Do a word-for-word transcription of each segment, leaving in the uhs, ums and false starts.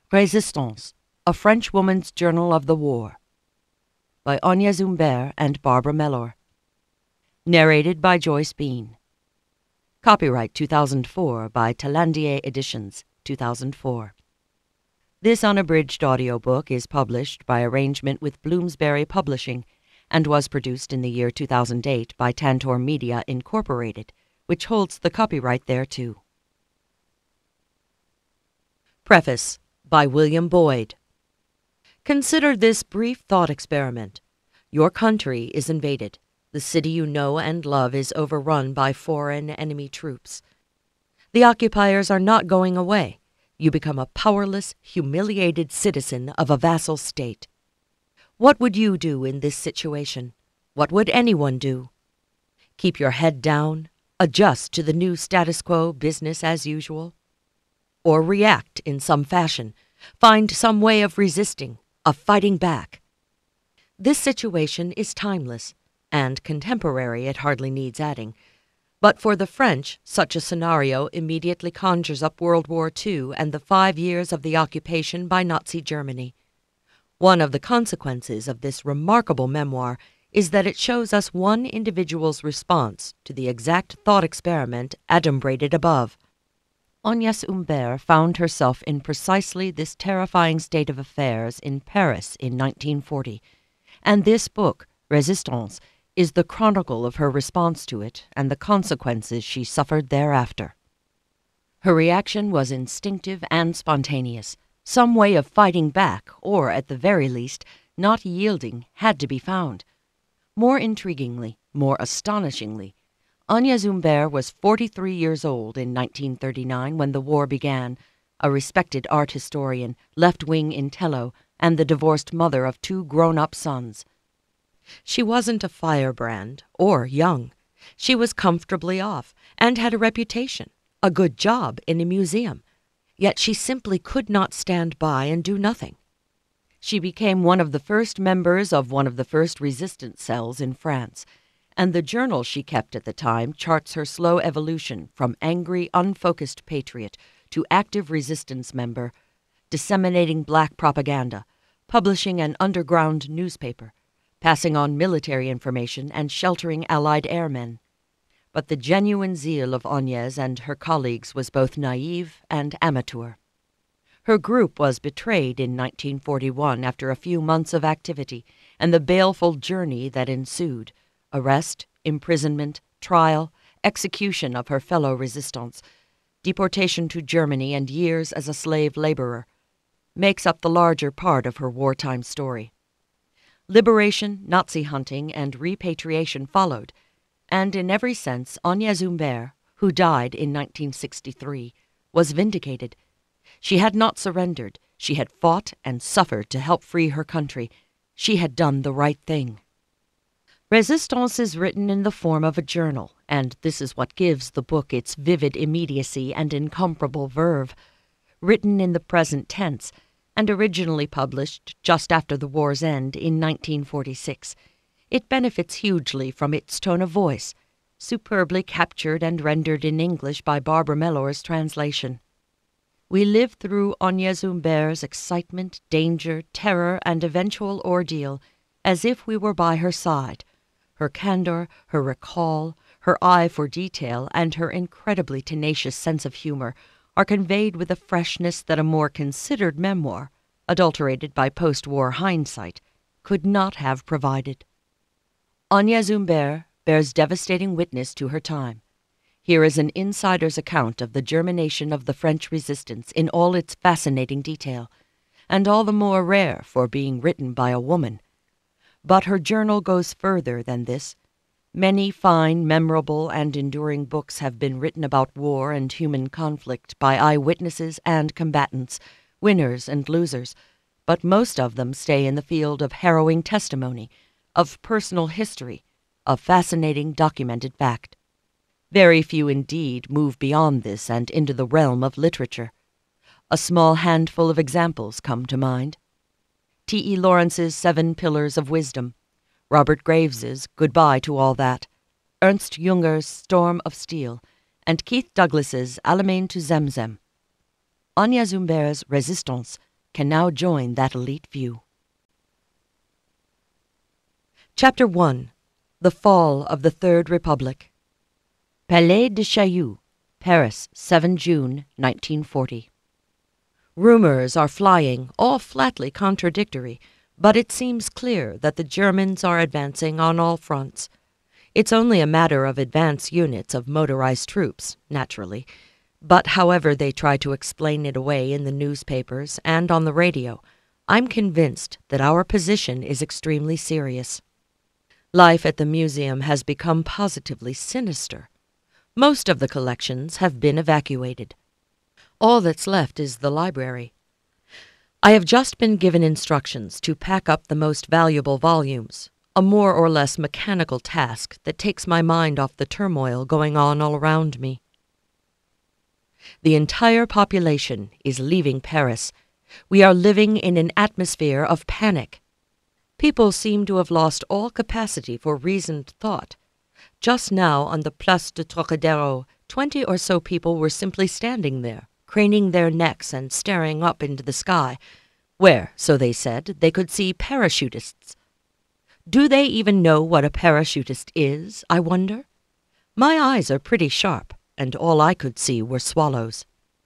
Resistance, a Frenchwoman's Journal of the War, by Agnès Humbert and Barbara Mellor. Narrated by Joyce Bean. Copyright two thousand four by Talandier Editions, two thousand four. This unabridged audiobook is published by arrangement with Bloomsbury Publishing and was produced in the year two thousand eight by Tantor Media, Incorporated, which holds the copyright thereto. Preface by William Boyd. Consider this brief thought experiment. Your country is invaded. The city you know and love is overrun by foreign enemy troops. The occupiers are not going away. You become a powerless, humiliated citizen of a vassal state. What would you do in this situation? What would anyone do? Keep your head down, adjust to the new status quo, business as usual? Or react in some fashion, find some way of resisting, of fighting back? This situation is timeless, and contemporary it hardly needs adding. But for the French, such a scenario immediately conjures up World War Two and the five years of the occupation by Nazi Germany. One of the consequences of this remarkable memoir is that it shows us one individual's response to the exact thought experiment adumbrated above. Agnès Humbert found herself in precisely this terrifying state of affairs in Paris in nineteen forty, and this book, Resistance, is the chronicle of her response to it and the consequences she suffered thereafter. Her reaction was instinctive and spontaneous. Some way of fighting back, or at the very least, not yielding, had to be found. More intriguingly, more astonishingly, Agnès Humbert was forty-three years old in nineteen thirty-nine when the war began, a respected art historian, left-wing intello, and the divorced mother of two grown-up sons. She wasn't a firebrand, or young. She was comfortably off, and had a reputation, a good job in a museum. Yet she simply could not stand by and do nothing. She became one of the first members of one of the first resistance cells in France, and the journal she kept at the time charts her slow evolution from angry, unfocused patriot to active resistance member, disseminating black propaganda, publishing an underground newspaper, passing on military information and sheltering Allied airmen. But the genuine zeal of Agnès and her colleagues was both naive and amateur. Her group was betrayed in nineteen forty-one after a few months of activity and the baleful journey that ensued. Arrest, imprisonment, trial, execution of her fellow resistants, deportation to Germany, and years as a slave laborer, makes up the larger part of her wartime story. Liberation, Nazi hunting, and repatriation followed, and in every sense Agnès Humbert, who died in nineteen sixty-three, was vindicated. She had not surrendered. She had fought and suffered to help free her country. She had done the right thing. Resistance is written in the form of a journal, and this is what gives the book its vivid immediacy and incomparable verve. Written in the present tense, and originally published just after the war's end in nineteen forty-six, it benefits hugely from its tone of voice, superbly captured and rendered in English by Barbara Mellor's translation. We live through Agnès Humbert's excitement, danger, terror, and eventual ordeal as if we were by her side. Her candor, her recall, her eye for detail, and her incredibly tenacious sense of humor are conveyed with a freshness that a more considered memoir, adulterated by post-war hindsight, could not have provided. Agnès Humbert bears devastating witness to her time. Here is an insider's account of the germination of the French resistance in all its fascinating detail, and all the more rare for being written by a woman. But her journal goes further than this. Many fine, memorable, and enduring books have been written about war and human conflict by eyewitnesses and combatants, winners and losers, but most of them stay in the field of harrowing testimony, of personal history, of fascinating documented fact. Very few indeed move beyond this and into the realm of literature. A small handful of examples come to mind. T E Lawrence's Seven Pillars of Wisdom, Robert Graves's Goodbye to All That, Ernst Junger's Storm of Steel, and Keith Douglas's Alamein to Zemzem. Agnès Humbert's Resistance can now join that elite view. Chapter one. The Fall of the Third Republic. Palais de Chaillot, Paris, the seventh of June, nineteen forty. Rumors are flying, all flatly contradictory, but it seems clear that the Germans are advancing on all fronts. It's only a matter of advance units of motorized troops, naturally, but however they try to explain it away in the newspapers and on the radio, I'm convinced that our position is extremely serious. Life at the museum has become positively sinister. Most of the collections have been evacuated. All that's left is the library. I have just been given instructions to pack up the most valuable volumes, a more or less mechanical task that takes my mind off the turmoil going on all around me. The entire population is leaving Paris. We are living in an atmosphere of panic. People seem to have lost all capacity for reasoned thought. Just now on the Place de Trocadero, twenty or so people were simply standing there, craning their necks and staring up into the sky, where, so they said, they could see parachutists. Do they even know what a parachutist is, I wonder? My eyes are pretty sharp, and all I could see were swallows.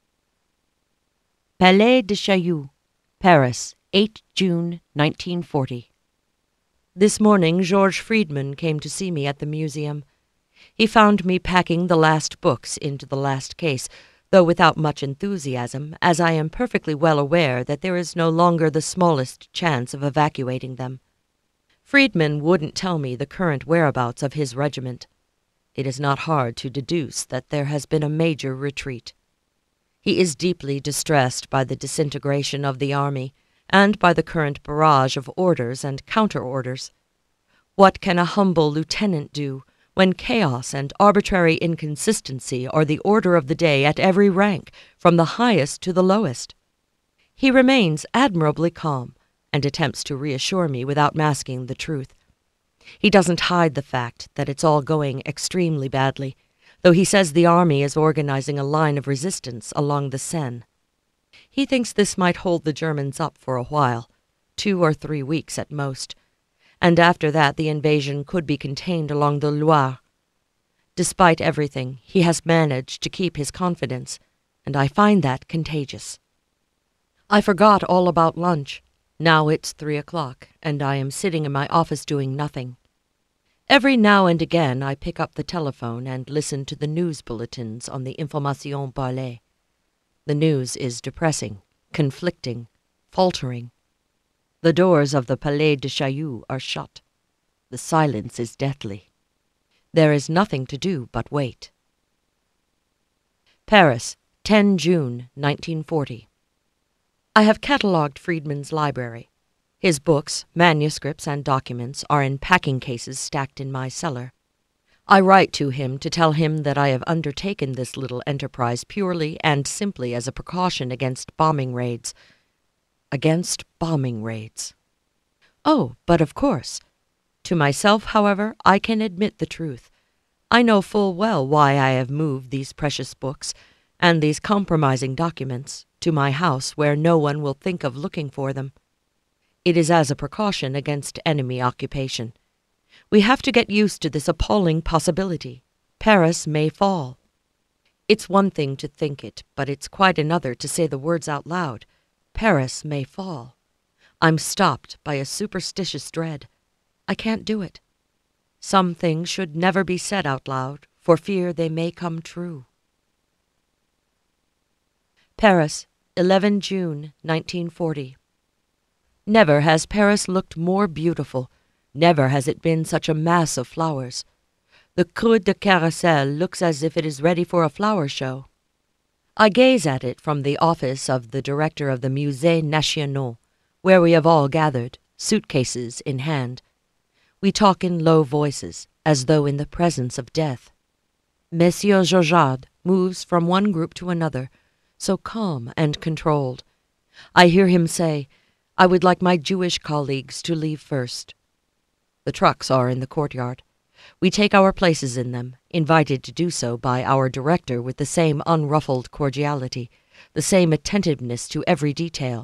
Palais de Chaillot, Paris, the eighth of June, nineteen forty. This morning George Friedman came to see me at the museum. He found me packing the last books into the last case, though without much enthusiasm, as I am perfectly well aware that there is no longer the smallest chance of evacuating them. Friedman wouldn't tell me the current whereabouts of his regiment. It is not hard to deduce that there has been a major retreat. He is deeply distressed by the disintegration of the army, and by the current barrage of orders and counter-orders. What can a humble lieutenant do when chaos and arbitrary inconsistency are the order of the day at every rank, from the highest to the lowest? He remains admirably calm, and attempts to reassure me without masking the truth. He doesn't hide the fact that it's all going extremely badly, though he says the army is organizing a line of resistance along the Seine. He thinks this might hold the Germans up for a while, two or three weeks at most, and after that the invasion could be contained along the Loire. Despite everything, he has managed to keep his confidence, and I find that contagious. I forgot all about lunch. Now it's three o'clock, and I am sitting in my office doing nothing. Every now and again I pick up the telephone and listen to the news bulletins on the Information Parlée. The news is depressing, conflicting, faltering. The doors of the Palais de Chaillot are shut. The silence is deathly. There is nothing to do but wait. Paris, the tenth of June, nineteen forty. I have catalogued Friedman's library. His books, manuscripts, and documents are in packing cases stacked in my cellar. I write to him to tell him that I have undertaken this little enterprise purely and simply as a precaution against bombing raids. Against bombing raids. Oh, but of course. To myself, however, I can admit the truth. I know full well why I have moved these precious books and these compromising documents to my house where no one will think of looking for them. It is as a precaution against enemy occupation. We have to get used to this appalling possibility. Paris may fall. It's one thing to think it, but it's quite another to say the words out loud. Paris may fall. I'm stopped by a superstitious dread. I can't do it. Some things should never be said out loud, for fear they may come true. Paris, the eleventh of June, nineteen forty. Never has Paris looked more beautiful. Never has it been such a mass of flowers. The Cour de Carrousel looks as if it is ready for a flower show. I gaze at it from the office of the director of the Musée National, where we have all gathered, suitcases in hand. We talk in low voices, as though in the presence of death. Monsieur Georgard moves from one group to another, so calm and controlled. I hear him say, "I would like my Jewish colleagues to leave first." The trucks are in the courtyard. We take our places in them, invited to do so by our director with the same unruffled cordiality, the same attentiveness to every detail,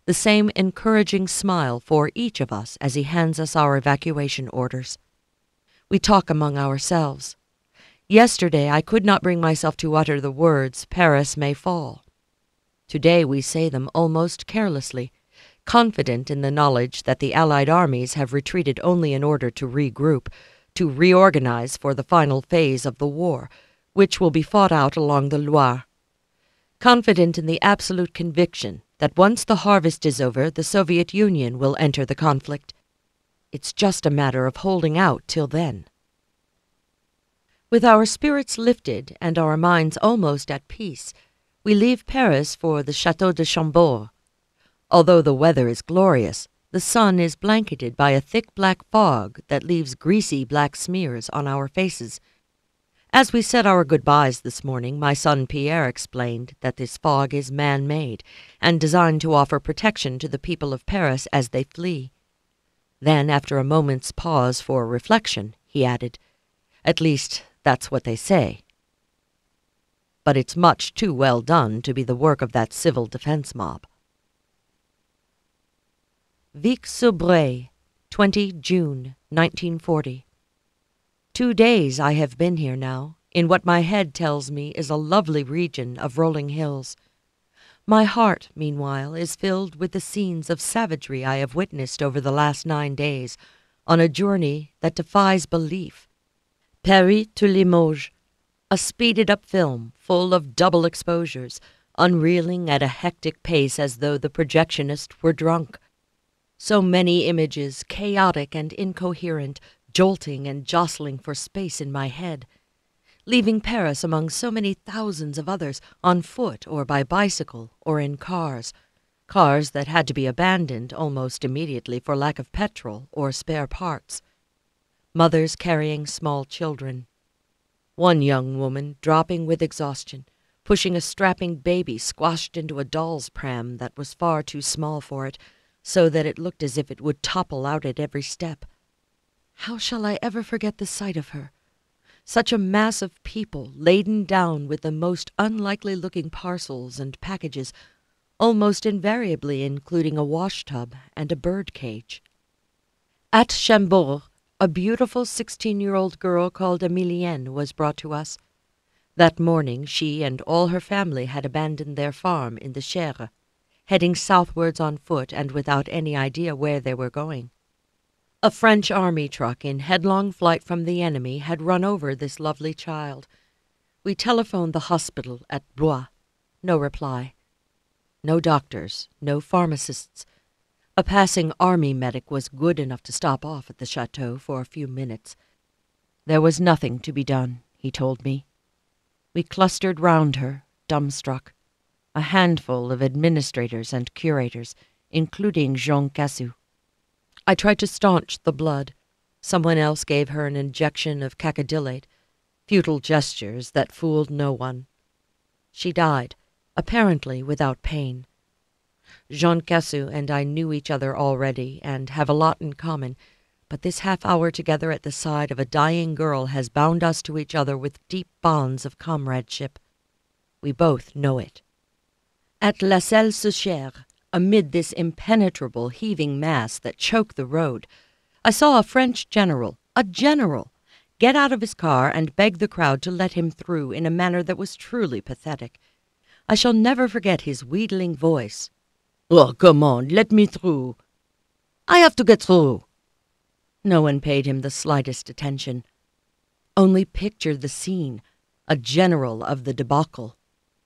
the same encouraging smile for each of us as he hands us our evacuation orders. We talk among ourselves. Yesterday I could not bring myself to utter the words, "Paris may fall." Today we say them almost carelessly, confident in the knowledge that the Allied armies have retreated only in order to regroup, to reorganize for the final phase of the war, which will be fought out along the Loire. Confident in the absolute conviction that once the harvest is over, the Soviet Union will enter the conflict. It's just a matter of holding out till then. With our spirits lifted and our minds almost at peace, we leave Paris for the Château de Chambord. Although the weather is glorious, the sun is blanketed by a thick black fog that leaves greasy black smears on our faces. As we said our goodbyes this morning, my son Pierre explained that this fog is man-made and designed to offer protection to the people of Paris as they flee. Then, after a moment's pause for reflection, he added, "At least, that's what they say. But it's much too well done to be the work of that civil defense mob." Vic-sur-Bray, the twentieth of June, nineteen forty. Two days I have been here now, in what my head tells me is a lovely region of rolling hills. My heart, meanwhile, is filled with the scenes of savagery I have witnessed over the last nine days, on a journey that defies belief. Paris to Limoges, a speeded-up film full of double exposures, unreeling at a hectic pace as though the projectionist were drunk. So many images, chaotic and incoherent, jolting and jostling for space in my head, leaving Paris among so many thousands of others, on foot or by bicycle or in cars, cars that had to be abandoned almost immediately for lack of petrol or spare parts, mothers carrying small children, one young woman dropping with exhaustion, pushing a strapping baby squashed into a doll's pram that was far too small for it, so that it looked as if it would topple out at every step. How shall I ever forget the sight of her? Such a mass of people laden down with the most unlikely-looking parcels and packages, almost invariably including a wash-tub and a bird-cage. At Chambord, a beautiful sixteen-year-old girl called Emilienne was brought to us. That morning she and all her family had abandoned their farm in the Cher, heading southwards on foot and without any idea where they were going. A French army truck in headlong flight from the enemy had run over this lovely child. We telephoned the hospital at Blois. No reply. No doctors, no pharmacists. A passing army medic was good enough to stop off at the chateau for a few minutes. There was nothing to be done, he told me. We clustered round her, dumbstruck. A handful of administrators and curators, including Jean Cassou. I tried to staunch the blood. Someone else gave her an injection of cacodyllate, futile gestures that fooled no one. She died, apparently without pain. Jean Cassou and I knew each other already and have a lot in common, but this half hour together at the side of a dying girl has bound us to each other with deep bonds of comradeship. We both know it. At La Selle-sur-Cher, amid this impenetrable heaving mass that choked the road, I saw a French general, a general, get out of his car and beg the crowd to let him through in a manner that was truly pathetic. I shall never forget his wheedling voice. "Oh, come on, let me through. I have to get through." No one paid him the slightest attention. Only picture the scene, a general of the debacle.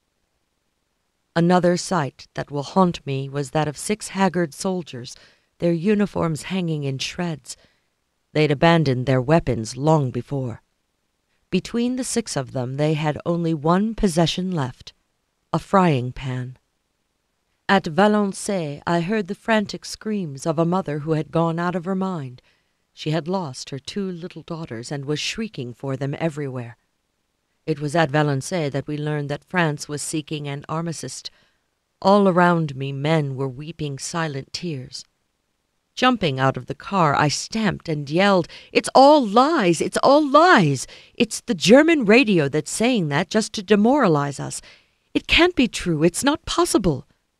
Another sight that will haunt me was that of six haggard soldiers, their uniforms hanging in shreds. They'd abandoned their weapons long before. Between the six of them they had only one possession left, a frying pan. At Valençay I heard the frantic screams of a mother who had gone out of her mind. She had lost her two little daughters and was shrieking for them everywhere. It was at Valençay that we learned that France was seeking an armistice. All around me men were weeping silent tears. Jumping out of the car, I stamped and yelled, "It's all lies! It's all lies! It's the German radio that's saying that just to demoralize us. It can't be true. It's not possible."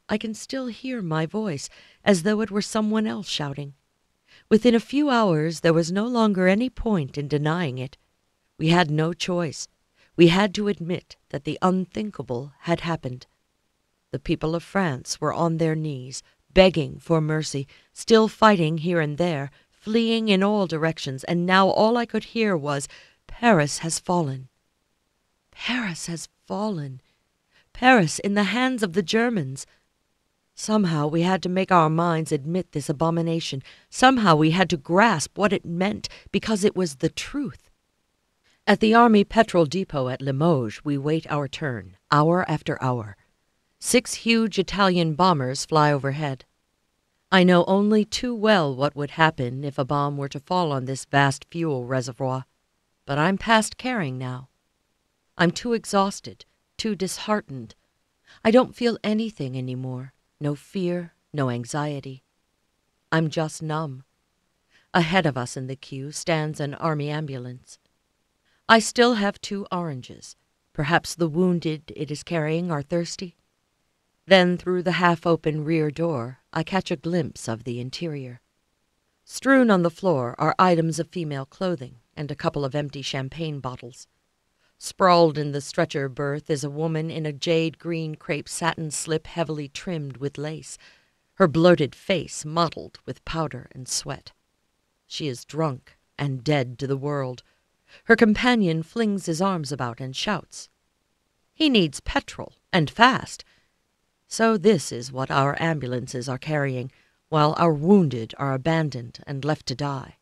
I can still hear my voice, as though it were someone else shouting. Within a few hours there was no longer any point in denying it. We had no choice. We had to admit that the unthinkable had happened. The people of France were on their knees, begging for mercy, still fighting here and there, fleeing in all directions, and now all I could hear was, "Paris has fallen. Paris has fallen. Paris in the hands of the Germans." Somehow we had to make our minds admit this abomination. Somehow we had to grasp what it meant, because it was the truth. At the Army petrol depot at Limoges, we wait our turn, hour after hour. Six huge Italian bombers fly overhead. I know only too well what would happen if a bomb were to fall on this vast fuel reservoir, but I'm past caring now. I'm too exhausted, too disheartened. I don't feel anything anymore. No fear, no anxiety. I'm just numb. Ahead of us in the queue stands an army ambulance. I still have two oranges. Perhaps the wounded it is carrying are thirsty. Then through the half-open rear door, I catch a glimpse of the interior. Strewn on the floor are items of female clothing and a couple of empty champagne bottles. Sprawled in the stretcher berth is a woman in a jade-green crepe satin slip heavily trimmed with lace, her bloated face mottled with powder and sweat. She is drunk and dead to the world. Her companion flings his arms about and shouts. He needs petrol, and fast. So this is what our ambulances are carrying, while our wounded are abandoned and left to die.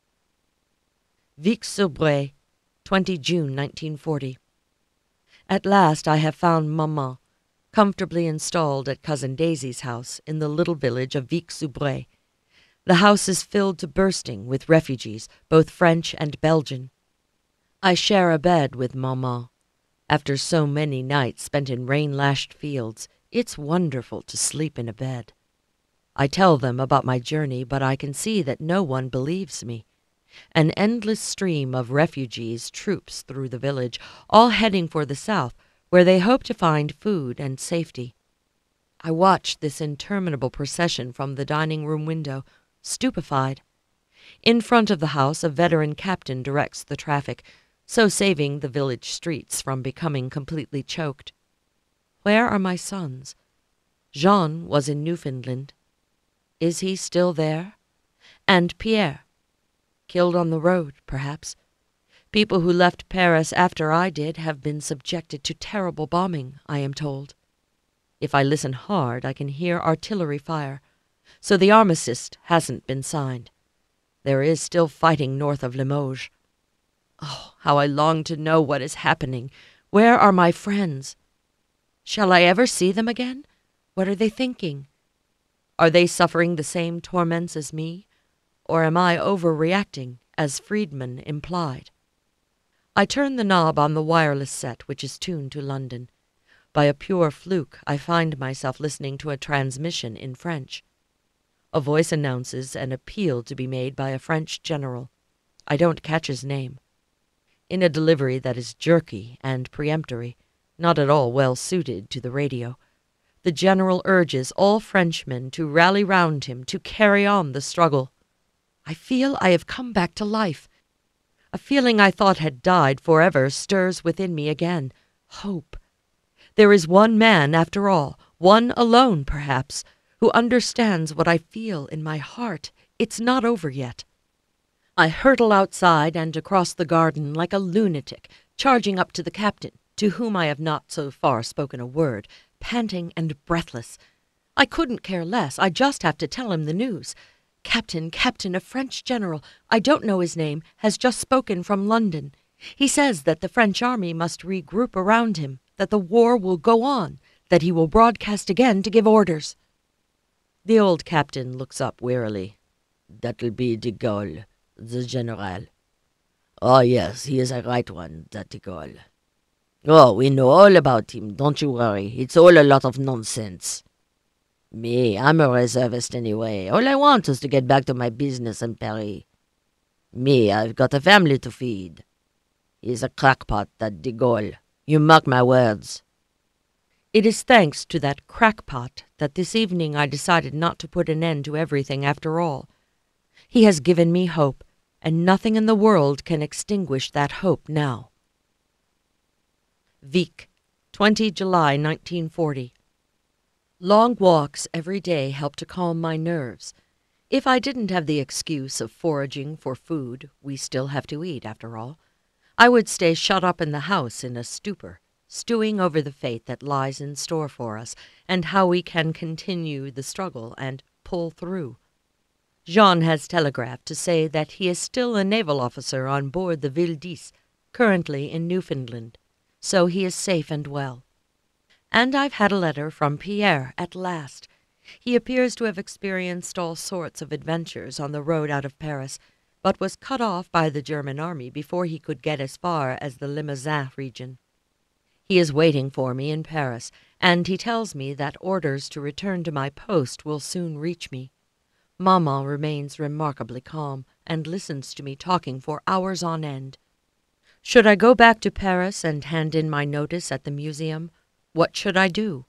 Vic-sur-Bray, the twentieth of June, nineteen forty. At last I have found Maman, comfortably installed at Cousin Daisy's house in the little village of Vic-sur-Bray. The house is filled to bursting with refugees, both French and Belgian. I share a bed with Maman. After so many nights spent in rain-lashed fields, it's wonderful to sleep in a bed. I tell them about my journey, but I can see that no one believes me. An endless stream of refugees troops through the village, all heading for the south, where they hope to find food and safety. I watch this interminable procession from the dining-room window, stupefied. In front of the house, a veteran captain directs the traffic, so saving the village streets from becoming completely choked. Where are my sons? Jean was in Newfoundland. Is he still there? And Pierre? Killed on the road, perhaps. People who left Paris after I did have been subjected to terrible bombing, I am told. If I listen hard, I can hear artillery fire. So the armistice hasn't been signed. There is still fighting north of Limoges. Oh, how I long to know what is happening. Where are my friends? Shall I ever see them again? What are they thinking? Are they suffering the same torments as me? Or am I overreacting, as Friedman implied? I turn the knob on the wireless set, which is tuned to London. By a pure fluke, I find myself listening to a transmission in French. A voice announces an appeal to be made by a French general. I don't catch his name. In a delivery that is jerky and peremptory, not at all well suited to the radio, the general urges all Frenchmen to rally round him to carry on the struggle. I feel I have come back to life. A feeling I thought had died forever stirs within me again. Hope. There is one man, after all, one alone, perhaps, who understands what I feel in my heart. It's not over yet. I hurtle outside and across the garden like a lunatic, charging up to the captain, to whom I have not so far spoken a word, panting and breathless. I couldn't care less. I just have to tell him the news. Captain, Captain, a French general, I don't know his name, has just spoken from London. He says that the French army must regroup around him, that the war will go on, that he will broadcast again to give orders. The old captain looks up wearily. That'll be de Gaulle, the general. Oh, yes, he is a right one, that de Gaulle. Oh, we know all about him, don't you worry. It's all a lot of nonsense. Me, I'm a reservist anyway. All I want is to get back to my business in Paris. Me, I've got a family to feed. He's a crackpot, that de Gaulle. You mark my words. It is thanks to that crackpot that this evening I decided not to put an end to everything after all. He has given me hope, and nothing in the world can extinguish that hope now. Vic, the twentieth of July, nineteen forty. Long walks every day help to calm my nerves. If I didn't have the excuse of foraging for food, we still have to eat, after all, I would stay shut up in the house in a stupor, stewing over the fate that lies in store for us, and how we can continue the struggle and pull through. Jean has telegraphed to say that he is still a naval officer on board the Ville dix, currently in Newfoundland, so he is safe and well. And I've had a letter from Pierre at last. He appears to have experienced all sorts of adventures on the road out of Paris, but was cut off by the German army before he could get as far as the Limousin region. He is waiting for me in Paris, and he tells me that orders to return to my post will soon reach me. Maman remains remarkably calm, and listens to me talking for hours on end. Should I go back to Paris and hand in my notice at the museum? What should I do?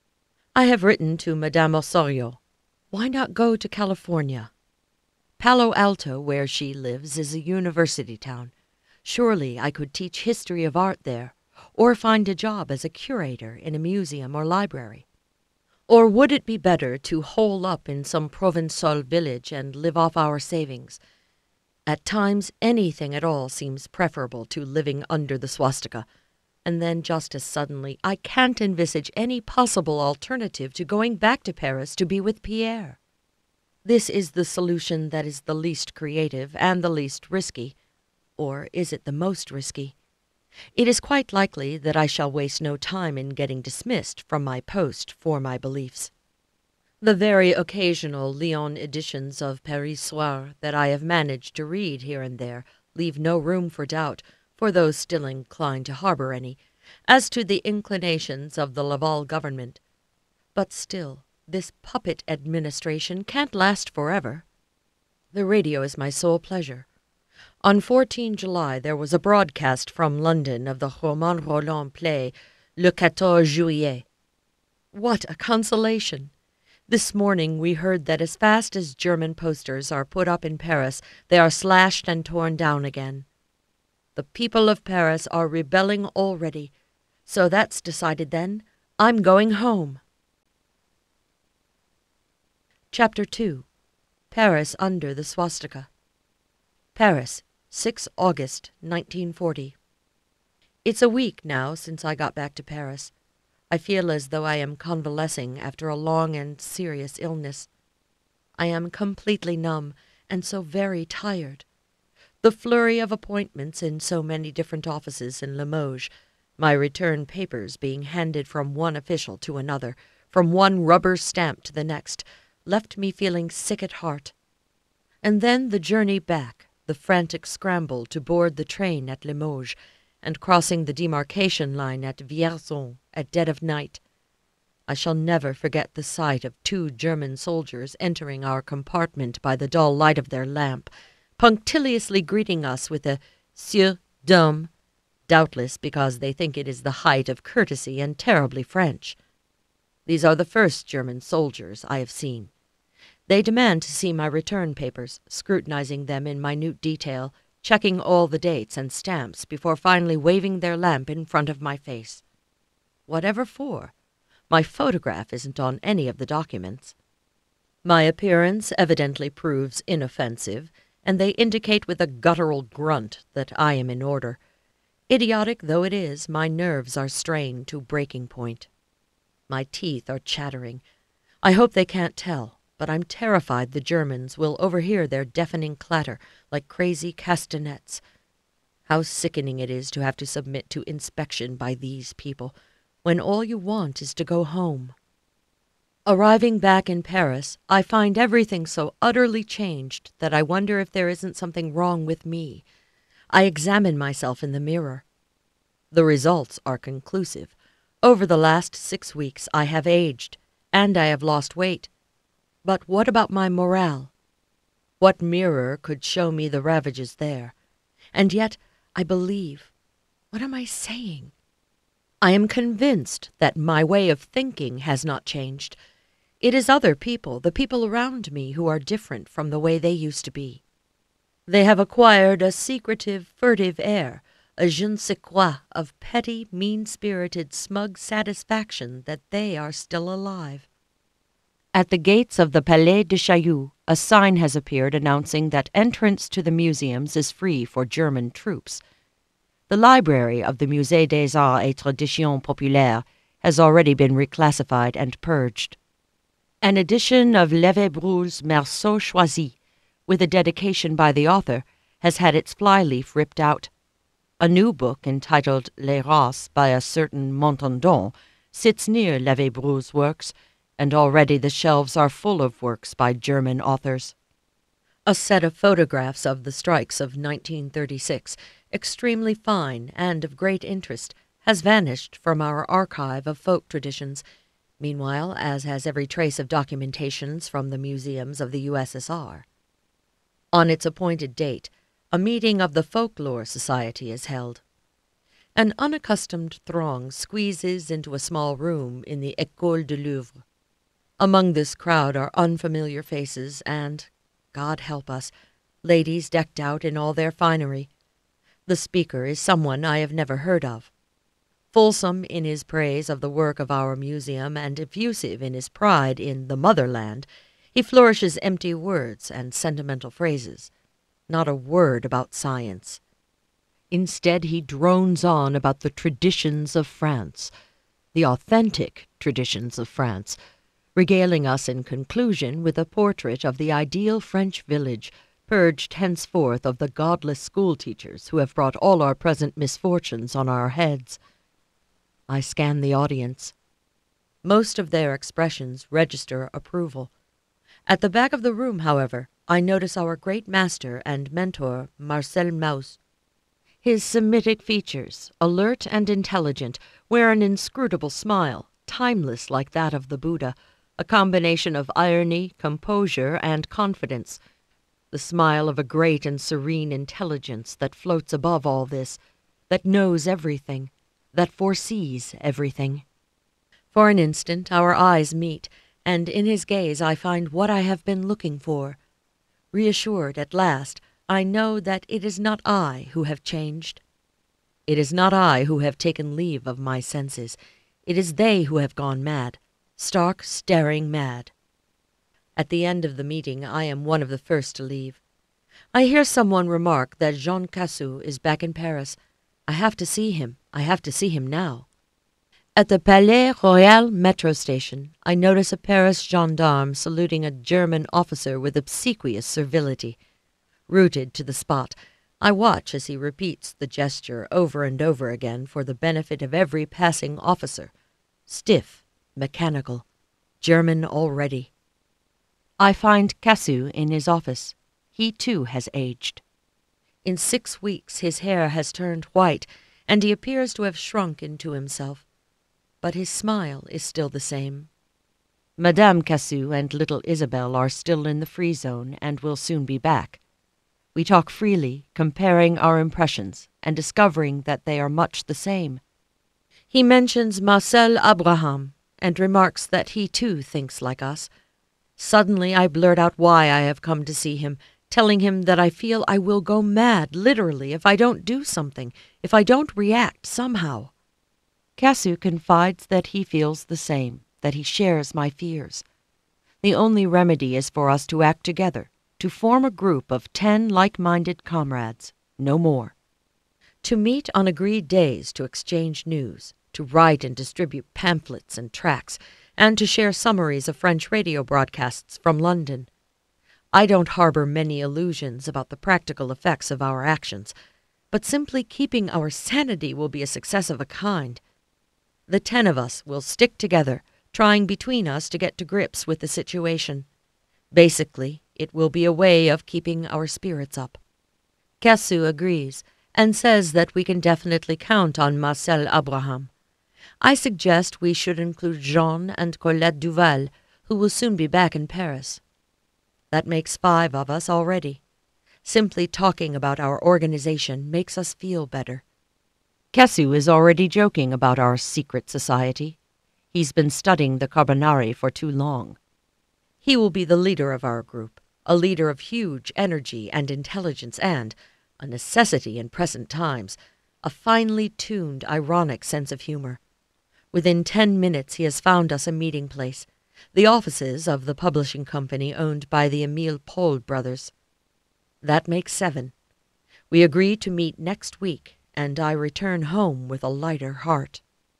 I have written to Madame Osorio. Why not go to California? Palo Alto, where she lives, is a university town. Surely I could teach history of art there, or find a job as a curator in a museum or library. Or would it be better to hole up in some Provençal village and live off our savings? At times, anything at all seems preferable to living under the swastika. And then, just as suddenly, I can't envisage any possible alternative to going back to Paris to be with Pierre. This is the solution that is the least creative and the least risky. Or is it the most risky? It is quite likely that I shall waste no time in getting dismissed from my post for my beliefs. The very occasional Lyon editions of Paris Soir that I have managed to read here and there leave no room for doubt, for those still inclined to harbor any, as to the inclinations of the Laval government. But still, this puppet administration can't last forever. The radio is my sole pleasure. On the fourteenth of July there was a broadcast from London of the Roman Roland play Le quatorze juillet. What a consolation! This morning we heard that as fast as German posters are put up in Paris, they are slashed and torn down again. The people of Paris are rebelling already. So that's decided then. I'm going home. Chapter two. Paris under the swastika. Paris, the sixth of August, nineteen forty. It's a week now since I got back to Paris. I feel as though I am convalescing after a long and serious illness. I am completely numb and so very tired. The flurry of appointments in so many different offices in Limoges, my return papers being handed from one official to another, from one rubber stamp to the next, left me feeling sick at heart. And then the journey back, the frantic scramble to board the train at Limoges, and crossing the demarcation line at Vierzon at dead of night. I shall never forget the sight of two German soldiers entering our compartment by the dull light of their lamp, punctiliously greeting us with a "Sieur, dame," doubtless because they think it is the height of courtesy and terribly French. These are the first German soldiers I have seen. They demand to see my return papers, scrutinizing them in minute detail, checking all the dates and stamps before finally waving their lamp in front of my face. Whatever for? My photograph isn't on any of the documents. My appearance evidently proves inoffensive, and they indicate with a guttural grunt that I am in order. Idiotic though it is, my nerves are strained to breaking point. My teeth are chattering. I hope they can't tell, but I'm terrified the Germans will overhear their deafening clatter like crazy castanets. How sickening it is to have to submit to inspection by these people, when all you want is to go home. Arriving back in Paris, I find everything so utterly changed that I wonder if there isn't something wrong with me. I examine myself in the mirror. The results are conclusive. Over the last six weeks I have aged, and I have lost weight. But what about my morale? What mirror could show me the ravages there? And yet I believe. What am I saying? I am convinced that my way of thinking has not changed. It is other people, the people around me, who are different from the way they used to be. They have acquired a secretive, furtive air, a je ne sais quoi of petty, mean-spirited, smug satisfaction that they are still alive. At the gates of the Palais de Chaillot, a sign has appeared announcing that entrance to the museums is free for German troops. The library of the Musée des Arts et Traditions Populaires has already been reclassified and purged. An edition of Levébroux's Marceau Choisi, with a dedication by the author, has had its flyleaf ripped out. A new book entitled Les Races by a certain Montandon sits near Levébroux's works, and already the shelves are full of works by German authors. A set of photographs of the strikes of nineteen thirty-six, extremely fine and of great interest, has vanished from our archive of folk traditions, meanwhile, as has every trace of documentations from the museums of the U S S R. On its appointed date, a meeting of the Folklore Society is held. An unaccustomed throng squeezes into a small room in the École de Louvre. Among this crowd are unfamiliar faces and, God help us, ladies decked out in all their finery. The speaker is someone I have never heard of. Fulsome in his praise of the work of our museum and effusive in his pride in the motherland, he flourishes empty words and sentimental phrases. Not a word about science. Instead, he drones on about the traditions of France, the authentic traditions of France, regaling us in conclusion with a portrait of the ideal French village, purged henceforth of the godless schoolteachers who have brought all our present misfortunes on our heads. I scan the audience. Most of their expressions register approval. At the back of the room, however, I notice our great master and mentor, Marcel Mauss. His Semitic features, alert and intelligent, wear an inscrutable smile, timeless like that of the Buddha, a combination of irony, composure, and confidence, the smile of a great and serene intelligence that floats above all this, that knows everything, that foresees everything. For an instant our eyes meet, and in his gaze I find what I have been looking for. Reassured at last, I know that it is not I who have changed. It is not I who have taken leave of my senses. It is they who have gone mad. Stark, staring mad. At the end of the meeting, I am one of the first to leave. I hear someone remark that Jean Cassou is back in Paris. I have to see him. I have to see him now. At the Palais Royal metro station, I notice a Paris gendarme saluting a German officer with obsequious servility. Rooted to the spot, I watch as he repeats the gesture over and over again for the benefit of every passing officer. Stiff, mechanical, German already. I find Cassou in his office. He too has aged. In six weeks his hair has turned white, and he appears to have shrunk into himself. But his smile is still the same. Madame Cassou and little Isabel are still in the free zone and will soon be back. We talk freely, comparing our impressions and discovering that they are much the same. He mentions Marcel Abraham and remarks that he too thinks like us. Suddenly I blurt out why I have come to see him, telling him that I feel I will go mad, literally, if I don't do something, if I don't react somehow. Cassou confides that he feels the same, that he shares my fears. The only remedy is for us to act together, to form a group of ten like-minded comrades, no more. To meet on agreed days to exchange news, to write and distribute pamphlets and tracts, and to share summaries of French radio broadcasts from London. I don't harbor many illusions about the practical effects of our actions, but simply keeping our sanity will be a success of a kind. The ten of us will stick together, trying between us to get to grips with the situation. Basically, it will be a way of keeping our spirits up. Cassou agrees, and says that we can definitely count on Marcel Abraham. I suggest we should include Jean and Colette Duval, who will soon be back in Paris. That makes five of us already. Simply talking about our organization makes us feel better. Cassou is already joking about our secret society. He's been studying the Carbonari for too long. He will be the leader of our group, a leader of huge energy and intelligence and, a necessity in present times, a finely tuned, ironic sense of humor. Within ten minutes he has found us a meeting place, the offices of the publishing company owned by the Emile Paul brothers. That makes seven. We agree to meet next week, and I return home with a lighter heart.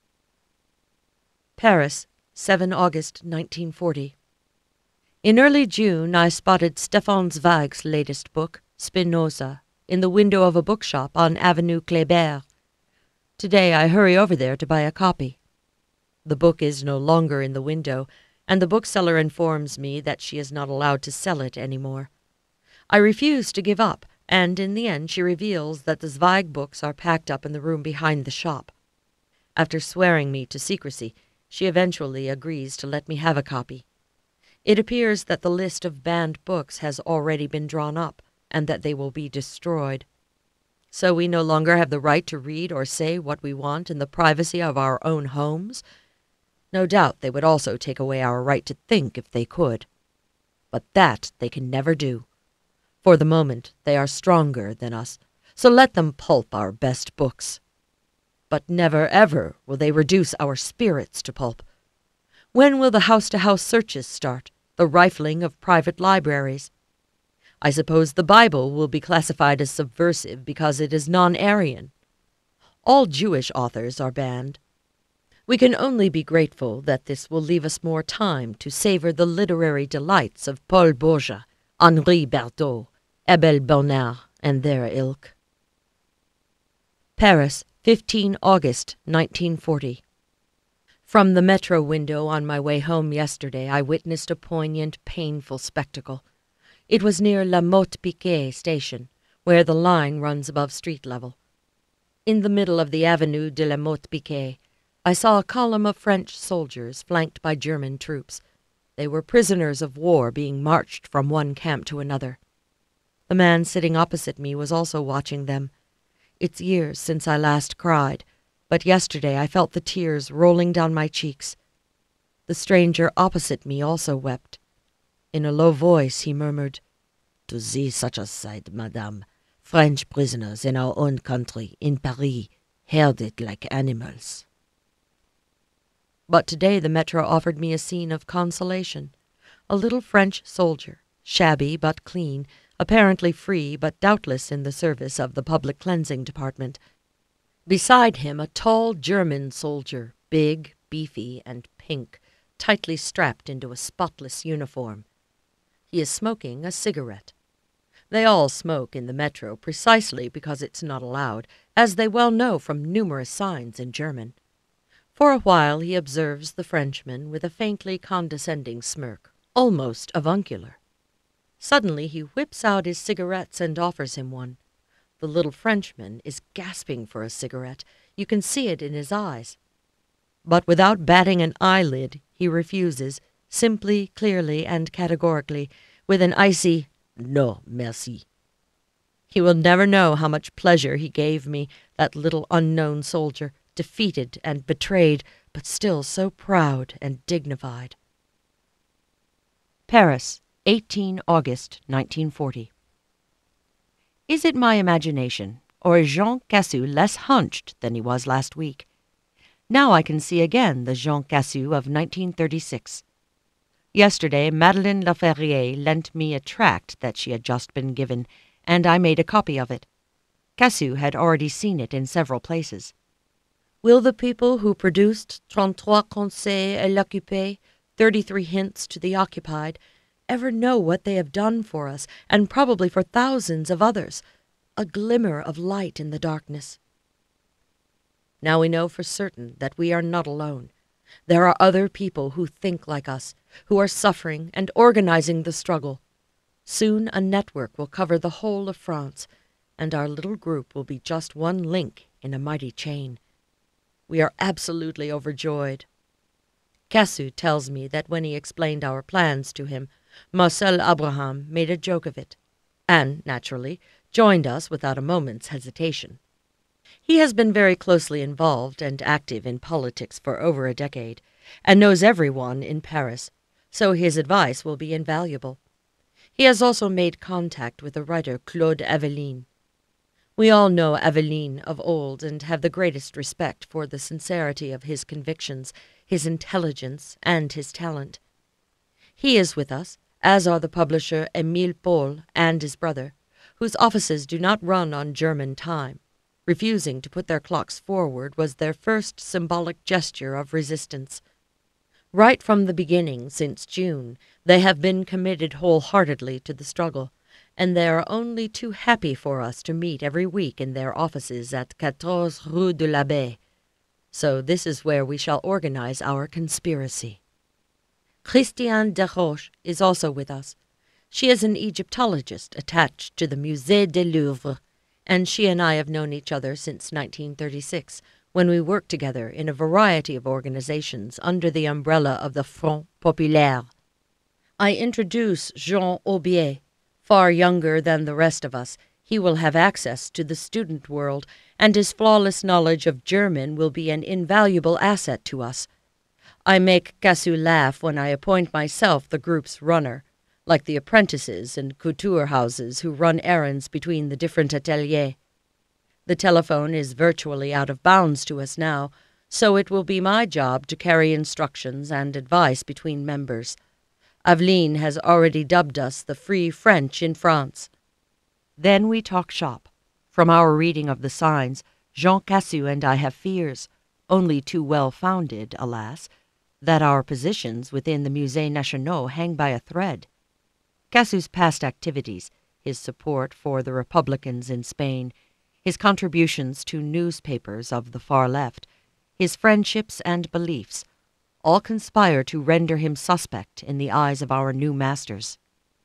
Paris, the seventh of August, nineteen forty. In early June I spotted Stéphane Zweig's latest book, Spinoza, in the window of a bookshop on Avenue Kléber. Today I hurry over there to buy a copy. The book is no longer in the window, and the bookseller informs me that she is not allowed to sell it anymore. I refuse to give up, and in the end she reveals that the Zweig books are packed up in the room behind the shop. After swearing me to secrecy, she eventually agrees to let me have a copy. It appears that the list of banned books has already been drawn up, and that they will be destroyed. So we no longer have the right to read or say what we want in the privacy of our own homes? No doubt they would also take away our right to think if they could. But that they can never do. For the moment they are stronger than us, so let them pulp our best books. But never ever will they reduce our spirits to pulp. When will the house-to-house searches start, the rifling of private libraries? I suppose the Bible will be classified as subversive because it is non-Aryan. All Jewish authors are banned. We can only be grateful that this will leave us more time to savor the literary delights of Paul Bourget, Henri Berthaud, Abel Bernard, and their ilk. Paris, the fifteenth of August, nineteen forty. From the metro window on my way home yesterday I witnessed a poignant, painful spectacle. It was near La Motte-Piquet station, where the line runs above street level. In the middle of the Avenue de la Motte-Piquet, I saw a column of French soldiers flanked by German troops. They were prisoners of war being marched from one camp to another. The man sitting opposite me was also watching them. It's years since I last cried, but yesterday I felt the tears rolling down my cheeks. The stranger opposite me also wept. In a low voice he murmured, "To see such a sight, madame, French prisoners in our own country, in Paris, herded like animals." But today the metro offered me a scene of consolation. A little French soldier, shabby but clean, apparently free but doubtless in the service of the public cleansing department. Beside him a tall German soldier, big, beefy, and pink, tightly strapped into a spotless uniform. He is smoking a cigarette. They all smoke in the metro precisely because it's not allowed, as they well know from numerous signs in German. For a while he observes the Frenchman with a faintly condescending smirk, almost avuncular. Suddenly he whips out his cigarettes and offers him one. The little Frenchman is gasping for a cigarette. You can see it in his eyes. But without batting an eyelid, he refuses, simply, clearly, and categorically, with an icy, "No, merci." He will never know how much pleasure he gave me, that little unknown soldier, defeated and betrayed, but still so proud and dignified. Paris, the eighteenth of August, nineteen forty. Is it my imagination, or is Jean Cassou less hunched than he was last week? Now I can see again the Jean Cassou of nineteen thirty-six. Yesterday Madeleine Laferrier lent me a tract that she had just been given, and I made a copy of it. Cassou had already seen it in several places. Will the people who produced trente-trois conseils à l'occupé, thirty-three hints to the occupied, ever know what they have done for us, and probably for thousands of others, a glimmer of light in the darkness? Now we know for certain that we are not alone. There are other people who think like us, who are suffering and organizing the struggle. Soon a network will cover the whole of France, and our little group will be just one link in a mighty chain. We are absolutely overjoyed. Cassou tells me that when he explained our plans to him, Marcel Abraham made a joke of it, and, naturally, joined us without a moment's hesitation. He has been very closely involved and active in politics for over a decade, and knows everyone in Paris, so his advice will be invaluable. He has also made contact with the writer Claude Aveline. We all know Aveline of old and have the greatest respect for the sincerity of his convictions, his intelligence, and his talent. He is with us, as are the publisher Émile Paul and his brother, whose offices do not run on German time. Refusing to put their clocks forward was their first symbolic gesture of resistance. Right from the beginning, since June, they have been committed wholeheartedly to the struggle, and they are only too happy for us to meet every week in their offices at fourteen Rue de l'Abbé. So this is where we shall organize our conspiracy. Christiane Desroches is also with us. She is an Egyptologist attached to the Musée du Louvre, and she and I have known each other since nineteen thirty-six, when we worked together in a variety of organizations under the umbrella of the Front Populaire. I introduce Jean Aubier. Far younger than the rest of us, he will have access to the student world, and his flawless knowledge of German will be an invaluable asset to us. I make Cassou laugh when I appoint myself the group's runner, like the apprentices and couture houses who run errands between the different ateliers. The telephone is virtually out of bounds to us now, so it will be my job to carry instructions and advice between members. Aveline has already dubbed us the Free French in France. Then we talk shop. From our reading of the signs, Jean Cassou and I have fears, only too well-founded, alas, that our positions within the Musée National hang by a thread. Cassou's past activities, his support for the Republicans in Spain, his contributions to newspapers of the far left, his friendships and beliefs, all conspire to render him suspect in the eyes of our new masters.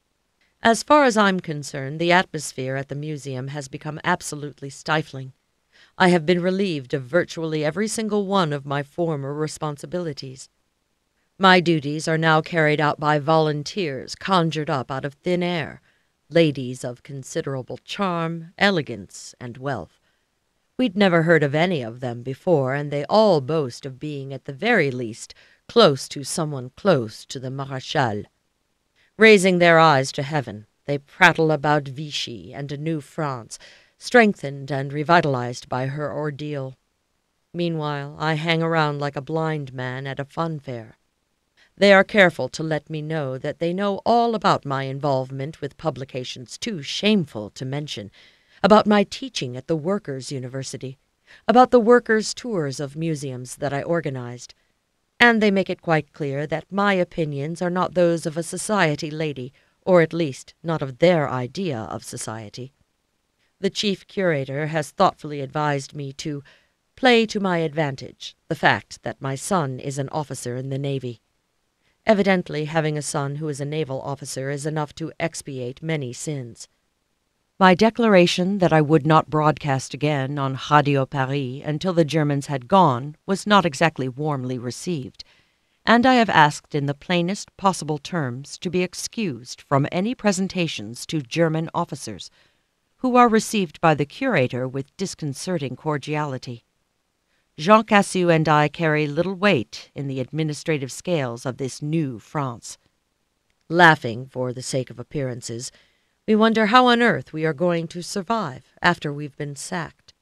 As far as I'm concerned, the atmosphere at the museum has become absolutely stifling. I have been relieved of virtually every single one of my former responsibilities. My duties are now carried out by volunteers conjured up out of thin air, ladies of considerable charm, elegance, and wealth. We'd never heard of any of them before, and they all boast of being, at the very least, close to someone close to the Maréchal. Raising their eyes to heaven, they prattle about Vichy and a new France, strengthened and revitalized by her ordeal. Meanwhile, I hang around like a blind man at a fun fair. They are careful to let me know that they know all about my involvement with publications too shameful to mention, about my teaching at the Workers' University, about the workers' tours of museums that I organized, and they make it quite clear that my opinions are not those of a society lady, or at least not of their idea of society. The chief curator has thoughtfully advised me to play to my advantage the fact that my son is an officer in the Navy. Evidently, having a son who is a naval officer is enough to expiate many sins. My declaration that I would not broadcast again on Radio Paris until the Germans had gone was not exactly warmly received, and I have asked in the plainest possible terms to be excused from any presentations to German officers, who are received by the curator with disconcerting cordiality. Jean Cassou and I carry little weight in the administrative scales of this new France. Laughing for the sake of appearances, we wonder how on earth we are going to survive after we've been sacked.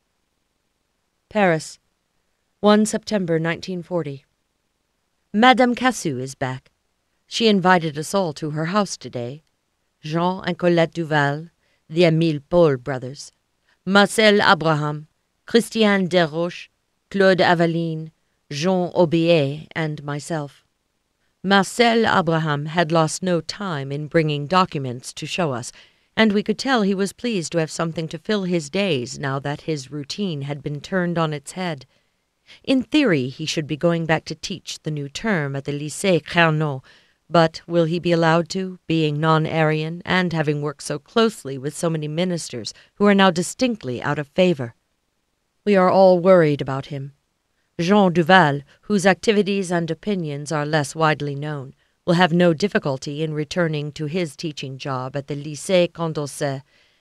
Paris, the first of September nineteen forty. Madame Cassou is back. She invited us all to her house today. Jean and Colette Duval, the Émile Paul brothers, Marcel Abraham, Christiane Desroches, Claude Aveline, Jean Aubier, and myself. Marcel Abraham had lost no time in bringing documents to show us, and we could tell he was pleased to have something to fill his days now that his routine had been turned on its head. In theory, he should be going back to teach the new term at the Lycée Carnot, but will he be allowed to, being non-Aryan and having worked so closely with so many ministers who are now distinctly out of favor? We are all worried about him. Jean Duval, whose activities and opinions are less widely known, will have no difficulty in returning to his teaching job at the Lycée Condorcet,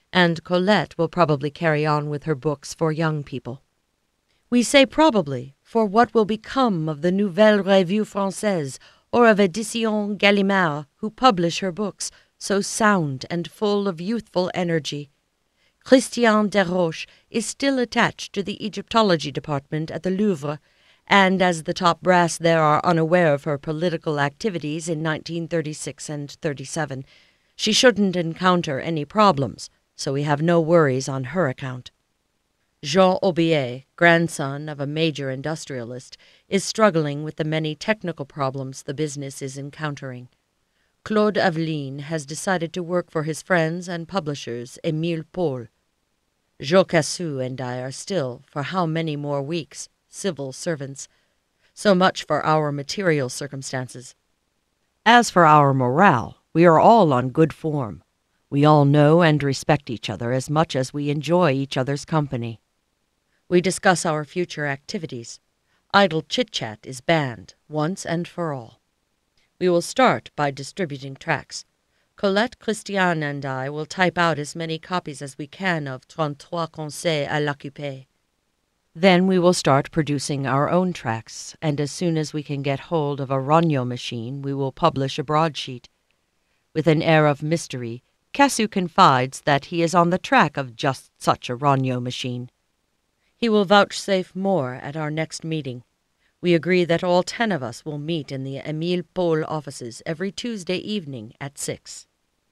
and Colette will probably carry on with her books for young people. We say probably, for what will become of the Nouvelle Revue Française or of Edition Gallimard, who publish her books, so sound and full of youthful energy? Christian Desroches is still attached to the Egyptology department at the Louvre, and as the top brass there are unaware of her political activities in nineteen thirty-six and thirty-seven, she shouldn't encounter any problems, so we have no worries on her account. Jean Aubier, grandson of a major industrialist, is struggling with the many technical problems the business is encountering. Claude Aveline has decided to work for his friends and publishers, Émile Paul. Jo Cassou and I are still, for how many more weeks, civil servants. So much for our material circumstances. As for our morale, we are all on good form. We all know and respect each other as much as we enjoy each other's company. We discuss our future activities. Idle chit-chat is banned, once and for all. We will start by distributing tracts. Colette, Christiane, and I will type out as many copies as we can of trente-trois Conseils à l'Occupé. Then we will start producing our own tracts, and as soon as we can get hold of a Rogno machine, we will publish a broadsheet. With an air of mystery, Cassou confides that he is on the track of just such a Rogno machine. He will vouchsafe more at our next meeting. We agree that all ten of us will meet in the Émile Paul offices every Tuesday evening at six.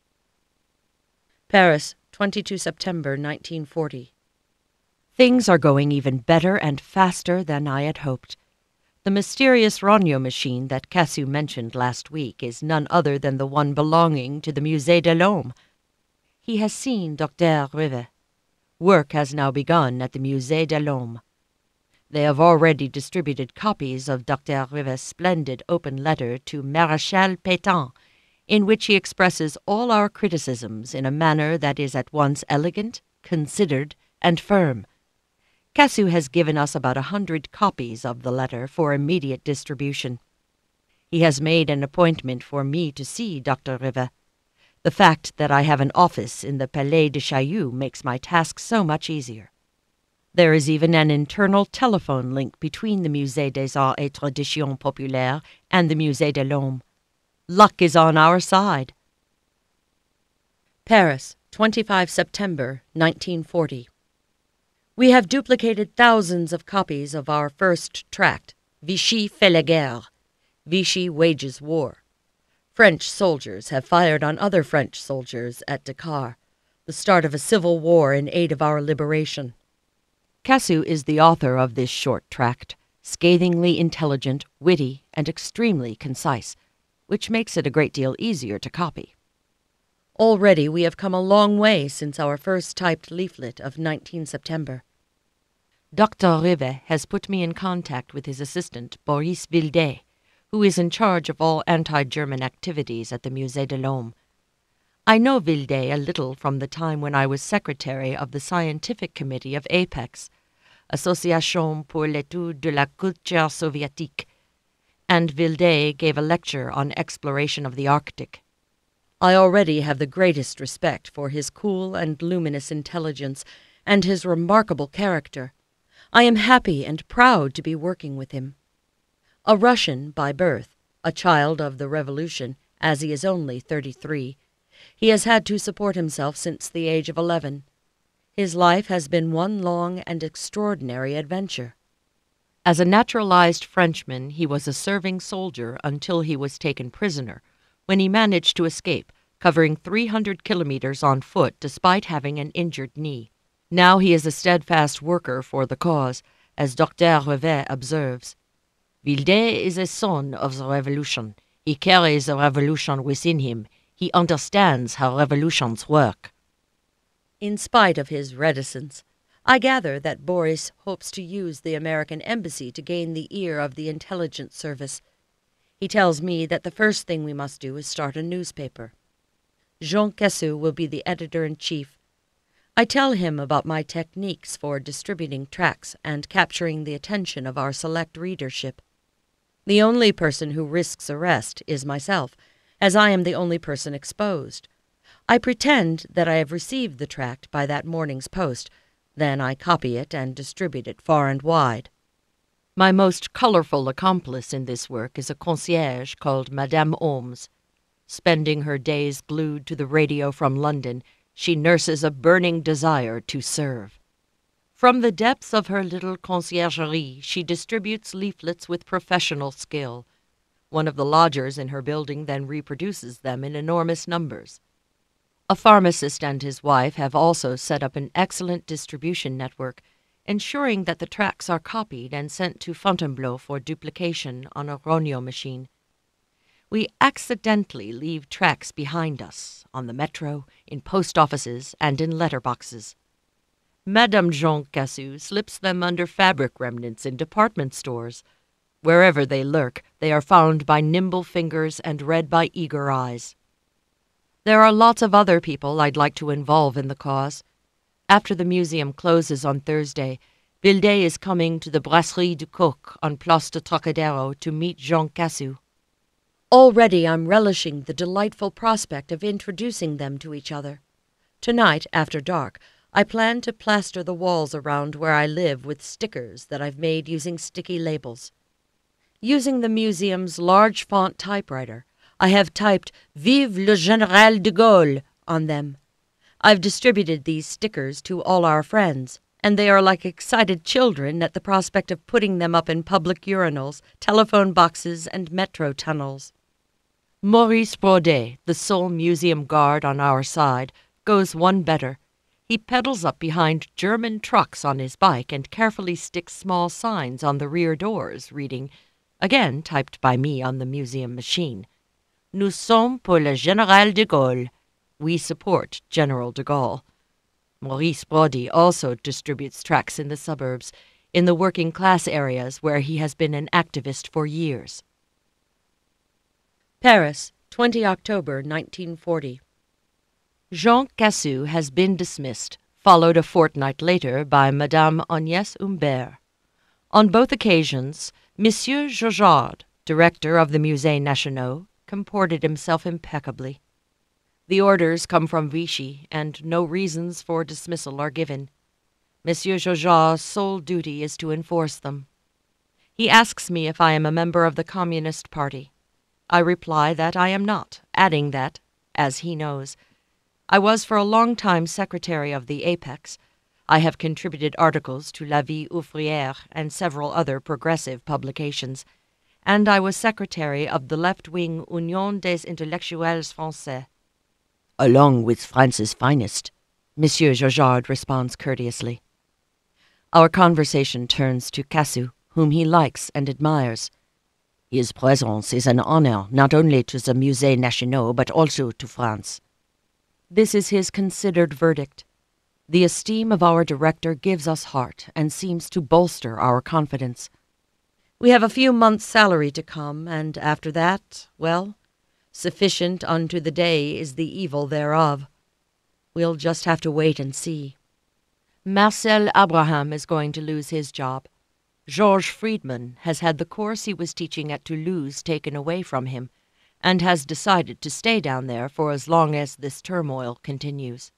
Paris, twenty-second September nineteen forty. Things are going even better and faster than I had hoped. The mysterious Rogno machine that Cassou mentioned last week is none other than the one belonging to the Musée de l'Homme. He has seen Docteur Rivet. Work has now begun at the Musée de l'Homme. They have already distributed copies of Docteur Rivet's splendid open letter to Maréchal Pétain, in which he expresses all our criticisms in a manner that is at once elegant, considered, and firm. Cassou has given us about a hundred copies of the letter for immediate distribution. He has made an appointment for me to see Doctor Rivet. The fact that I have an office in the Palais de Chaillot makes my task so much easier. There is even an internal telephone link between the Musée des Arts et Traditions Populaires and the Musée de l'Homme. Luck is on our side. Paris, twenty-fifth September nineteen forty. We have duplicated thousands of copies of our first tract, Vichy fait la guerre, Vichy wages war. French soldiers have fired on other French soldiers at Dakar, the start of a civil war in aid of our liberation. Cassou is the author of this short tract, scathingly intelligent, witty, and extremely concise, which makes it a great deal easier to copy. Already we have come a long way since our first typed leaflet of nineteenth September. Doctor Rivet has put me in contact with his assistant, Boris Vildet, who is in charge of all anti-German activities at the Musée de l'Homme. I know Vildet a little from the time when I was secretary of the scientific committee of APEX, Association pour l'étude de la culture soviétique, and Vildet gave a lecture on exploration of the Arctic. I already have the greatest respect for his cool and luminous intelligence and his remarkable character. I am happy and proud to be working with him. A Russian by birth, a child of the Revolution, as he is only thirty-three, he has had to support himself since the age of eleven. His life has been one long and extraordinary adventure. As a naturalized Frenchman, he was a serving soldier until he was taken prisoner, when he managed to escape, covering three hundred kilometers on foot despite having an injured knee. Now he is a steadfast worker for the cause, as Docteur Rivet observes. Vildet is a son of the Revolution. He carries the Revolution within him. He understands how revolutions work. In spite of his reticence, I gather that Boris hopes to use the American embassy to gain the ear of the intelligence service. He tells me that the first thing we must do is start a newspaper. Jean Cassou will be the editor-in-chief. I tell him about my techniques for distributing tracts and capturing the attention of our select readership. The only person who risks arrest is myself, as I am the only person exposed. I pretend that I have received the tract by that morning's post, then I copy it and distribute it far and wide. My most colorful accomplice in this work is a concierge called Madame Holmes. Spending her days glued to the radio from London, she nurses a burning desire to serve. From the depths of her little conciergerie, she distributes leaflets with professional skill. One of the lodgers in her building then reproduces them in enormous numbers. A pharmacist and his wife have also set up an excellent distribution network, ensuring that the tracts are copied and sent to Fontainebleau for duplication on a Ronio machine. We accidentally leave tracts behind us, on the metro, in post offices, and in letterboxes. Madame Jean Cassou slips them under fabric remnants in department stores. Wherever they lurk, they are found by nimble fingers and read by eager eyes. There are lots of other people I'd like to involve in the cause. After the museum closes on Thursday, Vildet is coming to the Brasserie du Coq on Place de Trocadero to meet Jean Cassou. Already I'm relishing the delightful prospect of introducing them to each other. Tonight, after dark, I plan to plaster the walls around where I live with stickers that I've made using sticky labels. Using the museum's large font typewriter, I have typed Vive le Général de Gaulle on them. I've distributed these stickers to all our friends, and they are like excited children at the prospect of putting them up in public urinals, telephone boxes, and metro tunnels. Maurice Brodet, the sole museum guard on our side, goes one better. He pedals up behind German trucks on his bike and carefully sticks small signs on the rear doors, reading, again typed by me on the museum machine, Nous sommes pour le Général de Gaulle. We support General de Gaulle. Maurice Brodet also distributes tracts in the suburbs, in the working class areas where he has been an activist for years. Paris, the twentieth of October, nineteen forty. Jean Cassou has been dismissed, followed a fortnight later by Madame Agnès Humbert. On both occasions, Monsieur Jojard, director of the Musée National, comported himself impeccably. The orders come from Vichy, and no reasons for dismissal are given. Monsieur Jojard's sole duty is to enforce them. He asks me if I am a member of the Communist Party. I reply that I am not, adding that, as he knows, I was for a long time secretary of the Apex. I have contributed articles to La Vie Ouvrière and several other progressive publications, and I was secretary of the left-wing Union des Intellectuels Français. Along with France's finest, Monsieur Jojard responds courteously. Our conversation turns to Cassou, whom he likes and admires. His presence is an honor not only to the Musée National but also to France. This is his considered verdict. The esteem of our director gives us heart and seems to bolster our confidence. We have a few months' salary to come, and after that, well, sufficient unto the day is the evil thereof. We'll just have to wait and see. Marcel Abraham is going to lose his job. Georges Friedman has had the course he was teaching at Toulouse taken away from him, and has decided to stay down there for as long as this turmoil continues.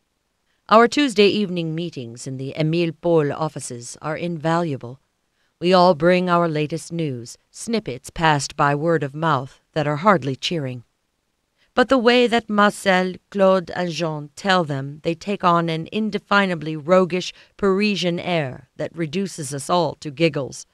Our Tuesday evening meetings in the Émile Paul offices are invaluable. We all bring our latest news, snippets passed by word of mouth that are hardly cheering. But the way that Marcel, Claude, and Jean tell them, they take on an indefinably roguish Parisian air that reduces us all to giggles.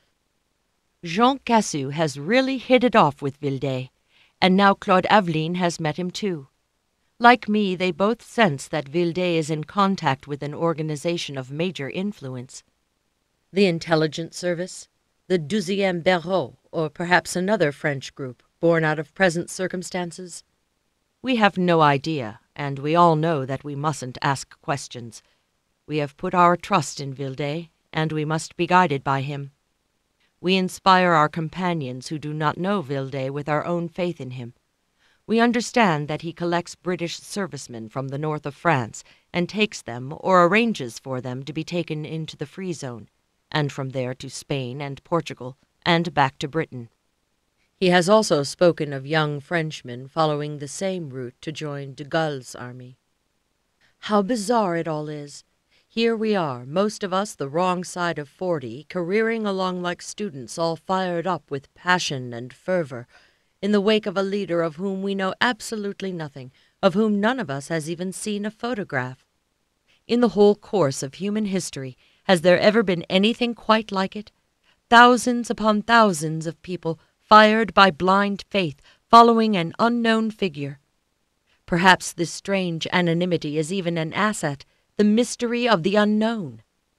Jean Cassou has really hit it off with Vildet, and now Claude Aveline has met him too. Like me, they both sense that Vildet is in contact with an organization of major influence. The Intelligence Service, the Douzième Bureau, or perhaps another French group born out of present circumstances. We have no idea, and we all know that we mustn't ask questions. We have put our trust in Vildet, and we must be guided by him. We inspire our companions who do not know Vildet with our own faith in him. We understand that he collects British servicemen from the north of France and takes them or arranges for them to be taken into the Free Zone, and from there to Spain and Portugal, and back to Britain. He has also spoken of young Frenchmen following the same route to join de Gaulle's army. How bizarre it all is! Here we are, most of us the wrong side of forty, careering along like students, all fired up with passion and fervor, in the wake of a leader of whom we know absolutely nothing, of whom none of us has even seen a photograph. In the whole course of human history, has there ever been anything quite like it? Thousands upon thousands of people, fired by blind faith, following an unknown figure. Perhaps this strange anonymity is even an asset, the mystery of the unknown.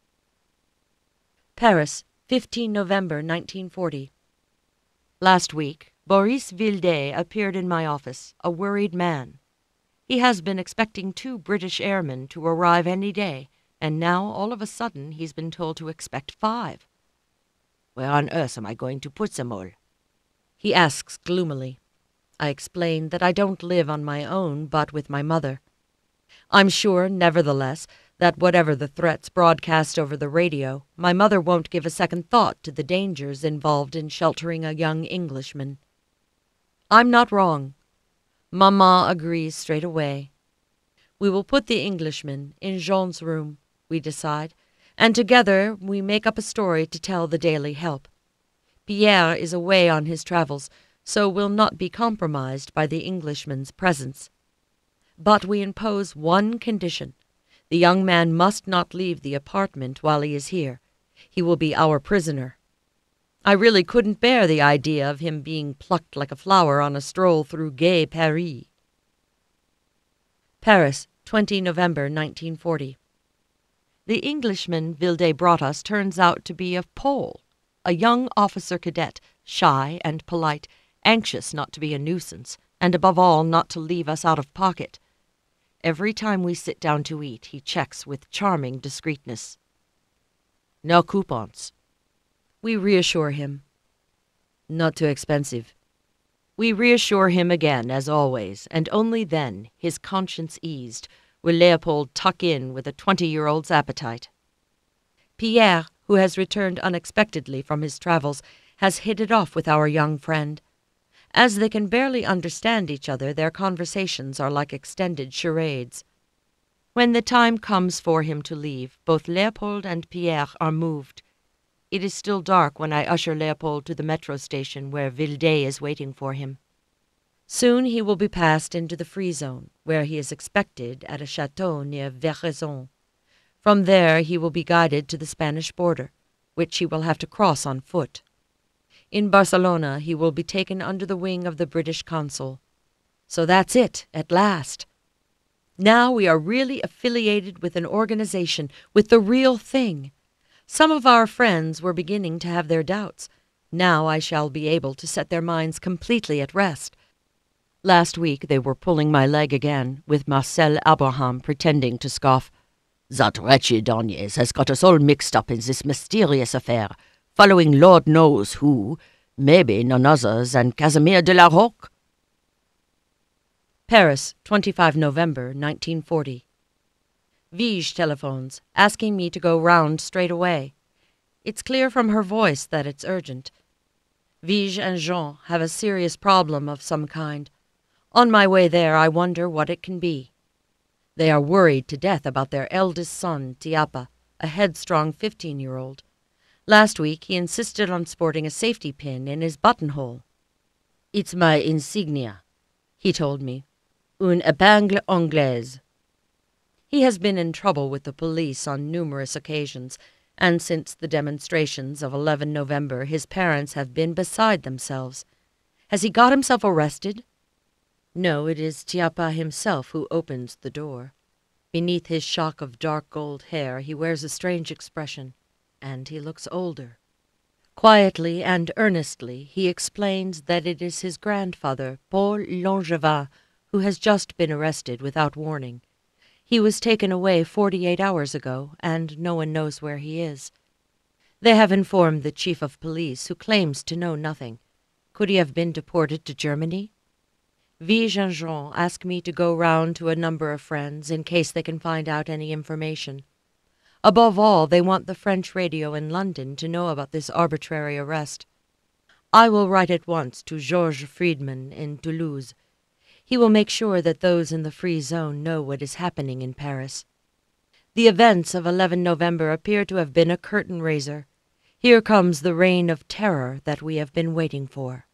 Paris, the fifteenth of November, nineteen forty. Last week, Boris Vildet appeared in my office, a worried man. He has been expecting two British airmen to arrive any day, and now, all of a sudden, he's been told to expect five. "Where on earth am I going to put them all?" he asks gloomily. I explain that I don't live on my own, but with my mother. I'm sure, nevertheless, that whatever the threats broadcast over the radio, my mother won't give a second thought to the dangers involved in sheltering a young Englishman. I'm not wrong. Mamma agrees straight away. We will put the Englishman in Jean's room, we decide, and together we make up a story to tell the Daily Help. Pierre is away on his travels, so will not be compromised by the Englishman's presence. But we impose one condition. The young man must not leave the apartment while he is here. He will be our prisoner. I really couldn't bear the idea of him being plucked like a flower on a stroll through gay Paris. Paris, the twentieth of November, nineteen forty. The Englishman Vildet brought us turns out to be a Pole, a young officer cadet, shy and polite, anxious not to be a nuisance, and above all not to leave us out of pocket. Every time we sit down to eat, he checks with charming discreetness. "No coupons." We reassure him. "Not too expensive." We reassure him again, as always, and only then, his conscience eased, will Leopold tuck in with a twenty-year-old's appetite. Pierre, who has returned unexpectedly from his travels, has hit it off with our young friend. As they can barely understand each other, their conversations are like extended charades. When the time comes for him to leave, both Leopold and Pierre are moved. It is still dark when I usher Leopold to the metro station where Vildet is waiting for him. Soon he will be passed into the free zone, where he is expected at a chateau near Veraison. From there he will be guided to the Spanish border, which he will have to cross on foot. In Barcelona he will be taken under the wing of the British consul. So that's it, at last. Now we are really affiliated with an organization, with the real thing. Some of our friends were beginning to have their doubts. Now I shall be able to set their minds completely at rest. Last week they were pulling my leg again, with Marcel Abraham pretending to scoff. "That wretched Agnès has got us all mixed up in this mysterious affair, following Lord knows who, maybe none other than Casimir de la Roque." Paris, the twenty-fifth of November, nineteen forty. Vige telephones, asking me to go round straight away. It's clear from her voice that it's urgent. Vige and Jean have a serious problem of some kind. On my way there, I wonder what it can be. They are worried to death about their eldest son, Tiapa, a headstrong fifteen-year-old. Last week he insisted on sporting a safety pin in his buttonhole. "It's my insignia," he told me. "Une épingle anglaise." He has been in trouble with the police on numerous occasions, and since the demonstrations of eleventh of November his parents have been beside themselves. Has he got himself arrested? No, it is Tiapa himself who opens the door. Beneath his shock of dark gold hair he wears a strange expression, and he looks older. Quietly and earnestly he explains that it is his grandfather, Paul Langevin, who has just been arrested without warning. He was taken away forty-eight hours ago, and no one knows where he is. They have informed the chief of police, who claims to know nothing. Could he have been deported to Germany? Vige and Jean ask me to go round to a number of friends in case they can find out any information. Above all, they want the French radio in London to know about this arbitrary arrest. I will write at once to Georges Friedman in Toulouse. He will make sure that those in the free zone know what is happening in Paris. The events of eleven November appear to have been a curtain raiser. Here comes the reign of terror that we have been waiting for.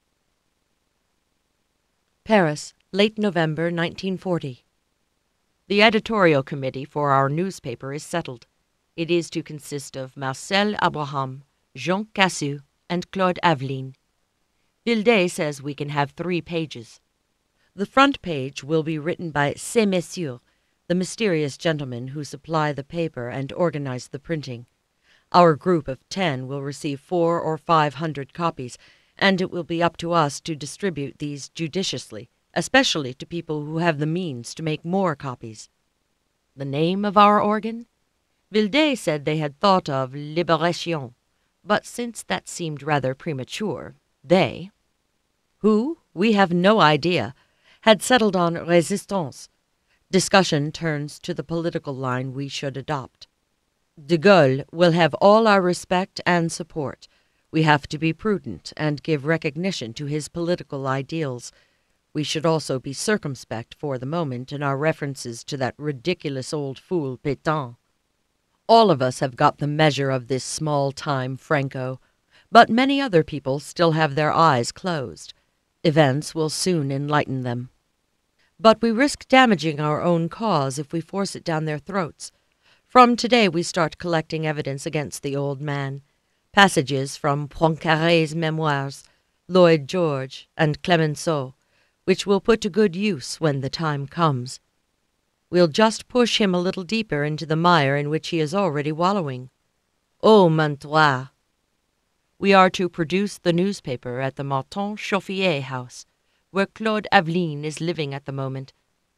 Paris, late November nineteen forty. The editorial committee for our newspaper is settled. It is to consist of Marcel Abraham, Jean Cassou, and Claude Aveline. Vildet says we can have three pages. The front page will be written by ces messieurs, the mysterious gentlemen who supply the paper and organize the printing. Our group of ten will receive four or five hundred copies, and it will be up to us to distribute these judiciously, especially to people who have the means to make more copies. The name of our organ? Vildet said they had thought of Libération, but since that seemed rather premature, they, who, we have no idea, had settled on Résistance. Discussion turns to the political line we should adopt. De Gaulle will have all our respect and support. We have to be prudent and give recognition to his political ideals. We should also be circumspect for the moment in our references to that ridiculous old fool Pétain. All of us have got the measure of this small-time Franco, but many other people still have their eyes closed. Events will soon enlighten them. But we risk damaging our own cause if we force it down their throats. From today we start collecting evidence against the old man. Passages from Poincaré's memoirs, Lloyd George, and Clemenceau, which we'll put to good use when the time comes. We'll just push him a little deeper into the mire in which he is already wallowing. Oh, Mantois! We are to produce the newspaper at the Martin Chauffier house, where Claude Aveline is living at the moment.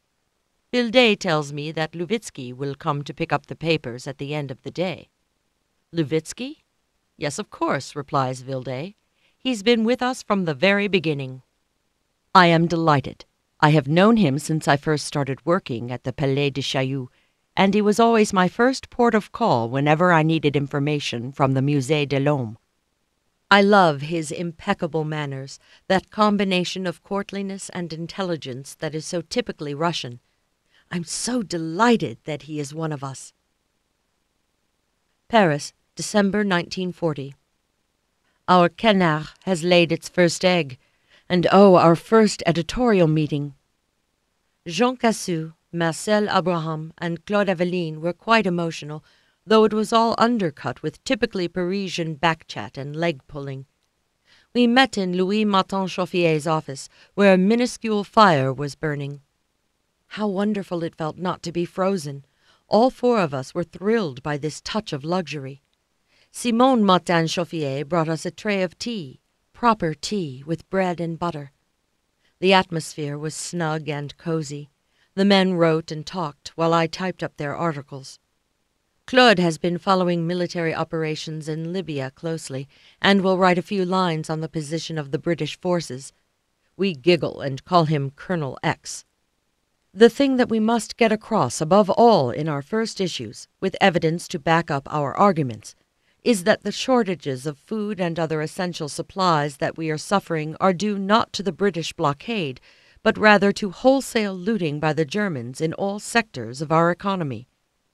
Vildet tells me that Luvitsky will come to pick up the papers at the end of the day. Luvitsky? Yes, of course, replies Vildet. He's been with us from the very beginning. I am delighted. I have known him since I first started working at the Palais de Chaillot, and he was always my first port of call whenever I needed information from the Musée de l'Homme. I love his impeccable manners, that combination of courtliness and intelligence that is so typically Russian. I'm so delighted that he is one of us. Paris, December nineteen forty. Our canard has laid its first egg, and oh, our first editorial meeting. Jean Cassou, Marcel Abraham, and Claude Aveline were quite emotional, though it was all undercut with typically Parisian back-chat and leg-pulling. We met in Louis Martin Chauffier's office, where a minuscule fire was burning. How wonderful it felt not to be frozen. All four of us were thrilled by this touch of luxury. Simone Martin Chauffier brought us a tray of tea, proper tea with bread and butter. The atmosphere was snug and cozy. The men wrote and talked while I typed up their articles. Claude has been following military operations in Libya closely and will write a few lines on the position of the British forces. We giggle and call him Colonel X. The thing that we must get across above all in our first issues, with evidence to back up our arguments, is that the shortages of food and other essential supplies that we are suffering are due not to the British blockade, but rather to wholesale looting by the Germans in all sectors of our economy.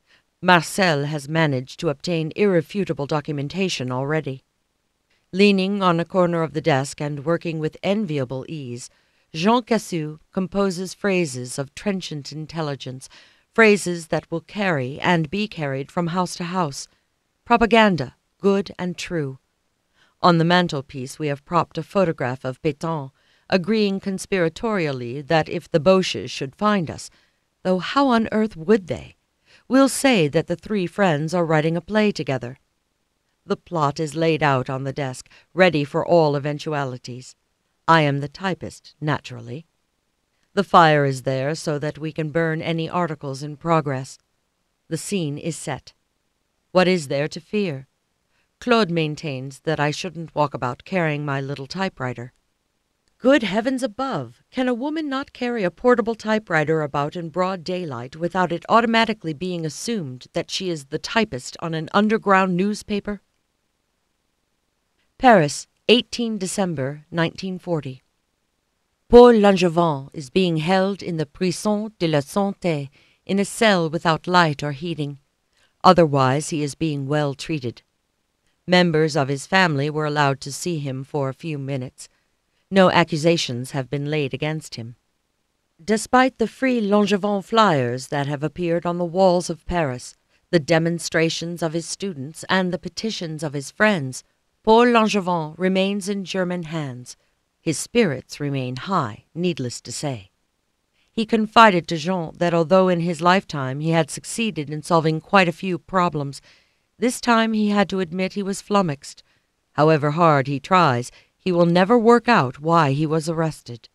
Marcel has managed to obtain irrefutable documentation already. Leaning on a corner of the desk and working with enviable ease, Jean Cassou composes phrases of trenchant intelligence, phrases that will carry and be carried from house to house. Propaganda, good and true. On the mantelpiece we have propped a photograph of Pétain, agreeing conspiratorially that if the Boches should find us, though how on earth would they, we'll say that the three friends are writing a play together. The plot is laid out on the desk, ready for all eventualities. I am the typist, naturally. The fire is there so that we can burn any articles in progress. The scene is set. What is there to fear? Claude maintains that I shouldn't walk about carrying my little typewriter. Good heavens above! Can a woman not carry a portable typewriter about in broad daylight without it automatically being assumed that she is the typist on an underground newspaper? Paris, eighteenth December nineteen forty. Paul Langevin is being held in the prison de la santé in a cell without light or heating. Otherwise he is being well treated. Members of his family were allowed to see him for a few minutes. No accusations have been laid against him. Despite the free Langevin flyers that have appeared on the walls of Paris, the demonstrations of his students, and the petitions of his friends, Paul Langevin remains in German hands. His spirits remain high, needless to say. He confided to Jean that although in his lifetime he had succeeded in solving quite a few problems, this time he had to admit he was flummoxed. However hard he tries, he will never work out why he was arrested.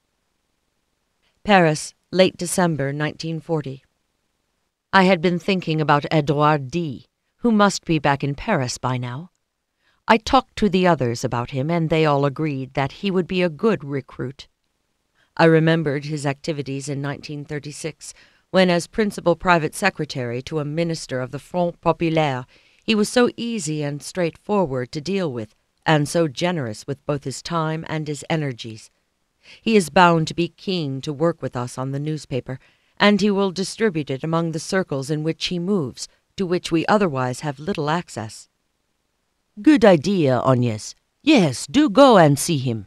Paris, late December nineteen forty. I had been thinking about Edouard D., who must be back in Paris by now. I talked to the others about him, and they all agreed that he would be a good recruit. I remembered his activities in nineteen thirty-six, when as principal private secretary to a minister of the Front Populaire, he was so easy and straightforward to deal with, and so generous with both his time and his energies. He is bound to be keen to work with us on the newspaper, and he will distribute it among the circles in which he moves, to which we otherwise have little access. Good idea, Agnès. Yes, do go and see him.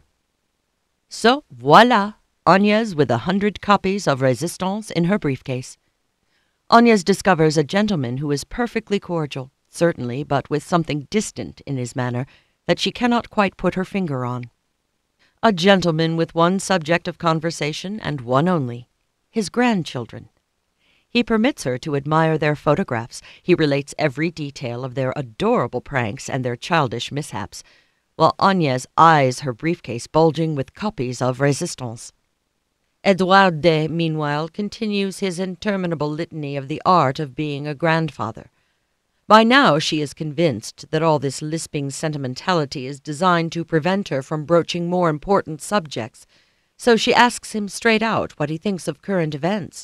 So, voilà, Agnès with a hundred copies of Resistance in her briefcase. Agnès discovers a gentleman who is perfectly cordial, certainly, but with something distant in his manner that she cannot quite put her finger on. A gentleman with one subject of conversation, and one only, his grandchildren. He permits her to admire their photographs. He relates every detail of their adorable pranks and their childish mishaps, while Agnès eyes her briefcase bulging with copies of Resistance. Edouard D., meanwhile, continues his interminable litany of the art of being a grandfather. By now she is convinced that all this lisping sentimentality is designed to prevent her from broaching more important subjects, so she asks him straight out what he thinks of current events.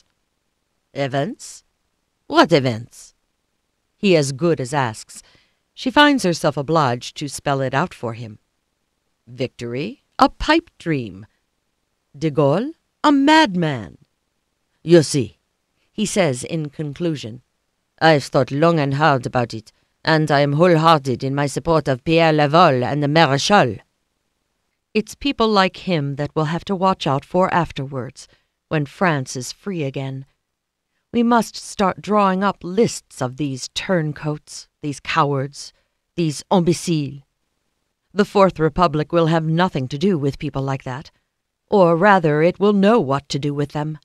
Events? What events? He as good as asks. She finds herself obliged to spell it out for him. Victory? A pipe dream. De Gaulle? A madman. You see, he says in conclusion, I've thought long and hard about it, and I am wholehearted in my support of Pierre Laval and the Maréchal. It's people like him that we'll have to watch out for afterwards, when France is free again. We must start drawing up lists of these turncoats, these cowards, these imbéciles. The Fourth Republic will have nothing to do with people like that, or rather it will know what to do with them.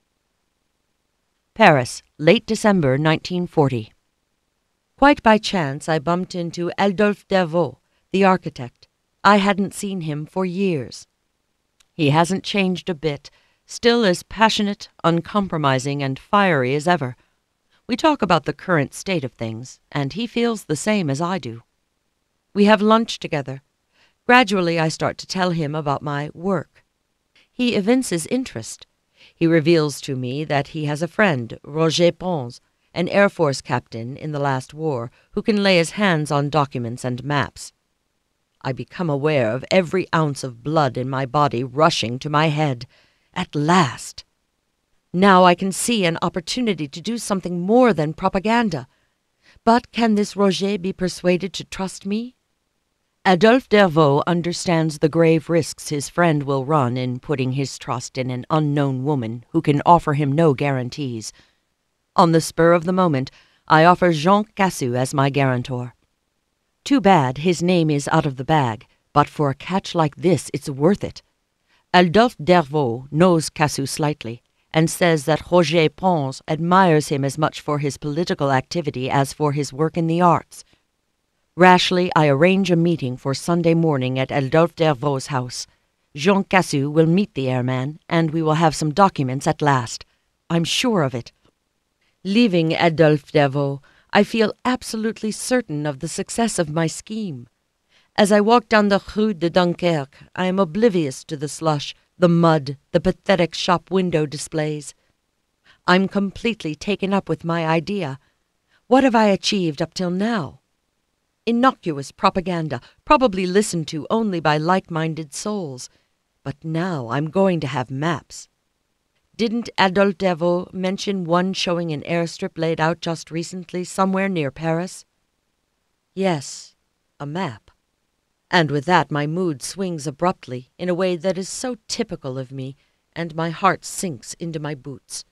Paris, late December nineteen forty. Quite by chance I bumped into Adolphe Dervaux, the architect. I hadn't seen him for years. He hasn't changed a bit, still as passionate, uncompromising, and fiery as ever. We talk about the current state of things, and he feels the same as I do. We have lunch together. Gradually I start to tell him about my work. He evinces interest. He reveals to me that he has a friend, Roger Pons, an Air Force captain in the last war, who can lay his hands on documents and maps. I become aware of every ounce of blood in my body rushing to my head. At last! Now I can see an opportunity to do something more than propaganda. But can this Roger be persuaded to trust me? Adolphe Dervaux understands the grave risks his friend will run in putting his trust in an unknown woman who can offer him no guarantees. On the spur of the moment, I offer Jean Cassou as my guarantor. Too bad his name is out of the bag, but for a catch like this it's worth it. Adolphe Dervaux knows Cassou slightly, and says that Roger Pons admires him as much for his political activity as for his work in the arts. Rashly, I arrange a meeting for Sunday morning at Adolphe Dervaux's house. Jean Cassou will meet the airman, and we will have some documents at last. I'm sure of it. Leaving Adolphe Dervaux, I feel absolutely certain of the success of my scheme. As I walk down the Rue de Dunkerque, I am oblivious to the slush, the mud, the pathetic shop window displays. I'm completely taken up with my idea. What have I achieved up till now? Innocuous propaganda, probably listened to only by like-minded souls. But now I'm going to have maps. Didn't Adolphe Devaux mention one showing an airstrip laid out just recently somewhere near Paris? Yes, a map. And with that my mood swings abruptly in a way that is so typical of me, and my heart sinks into my boots.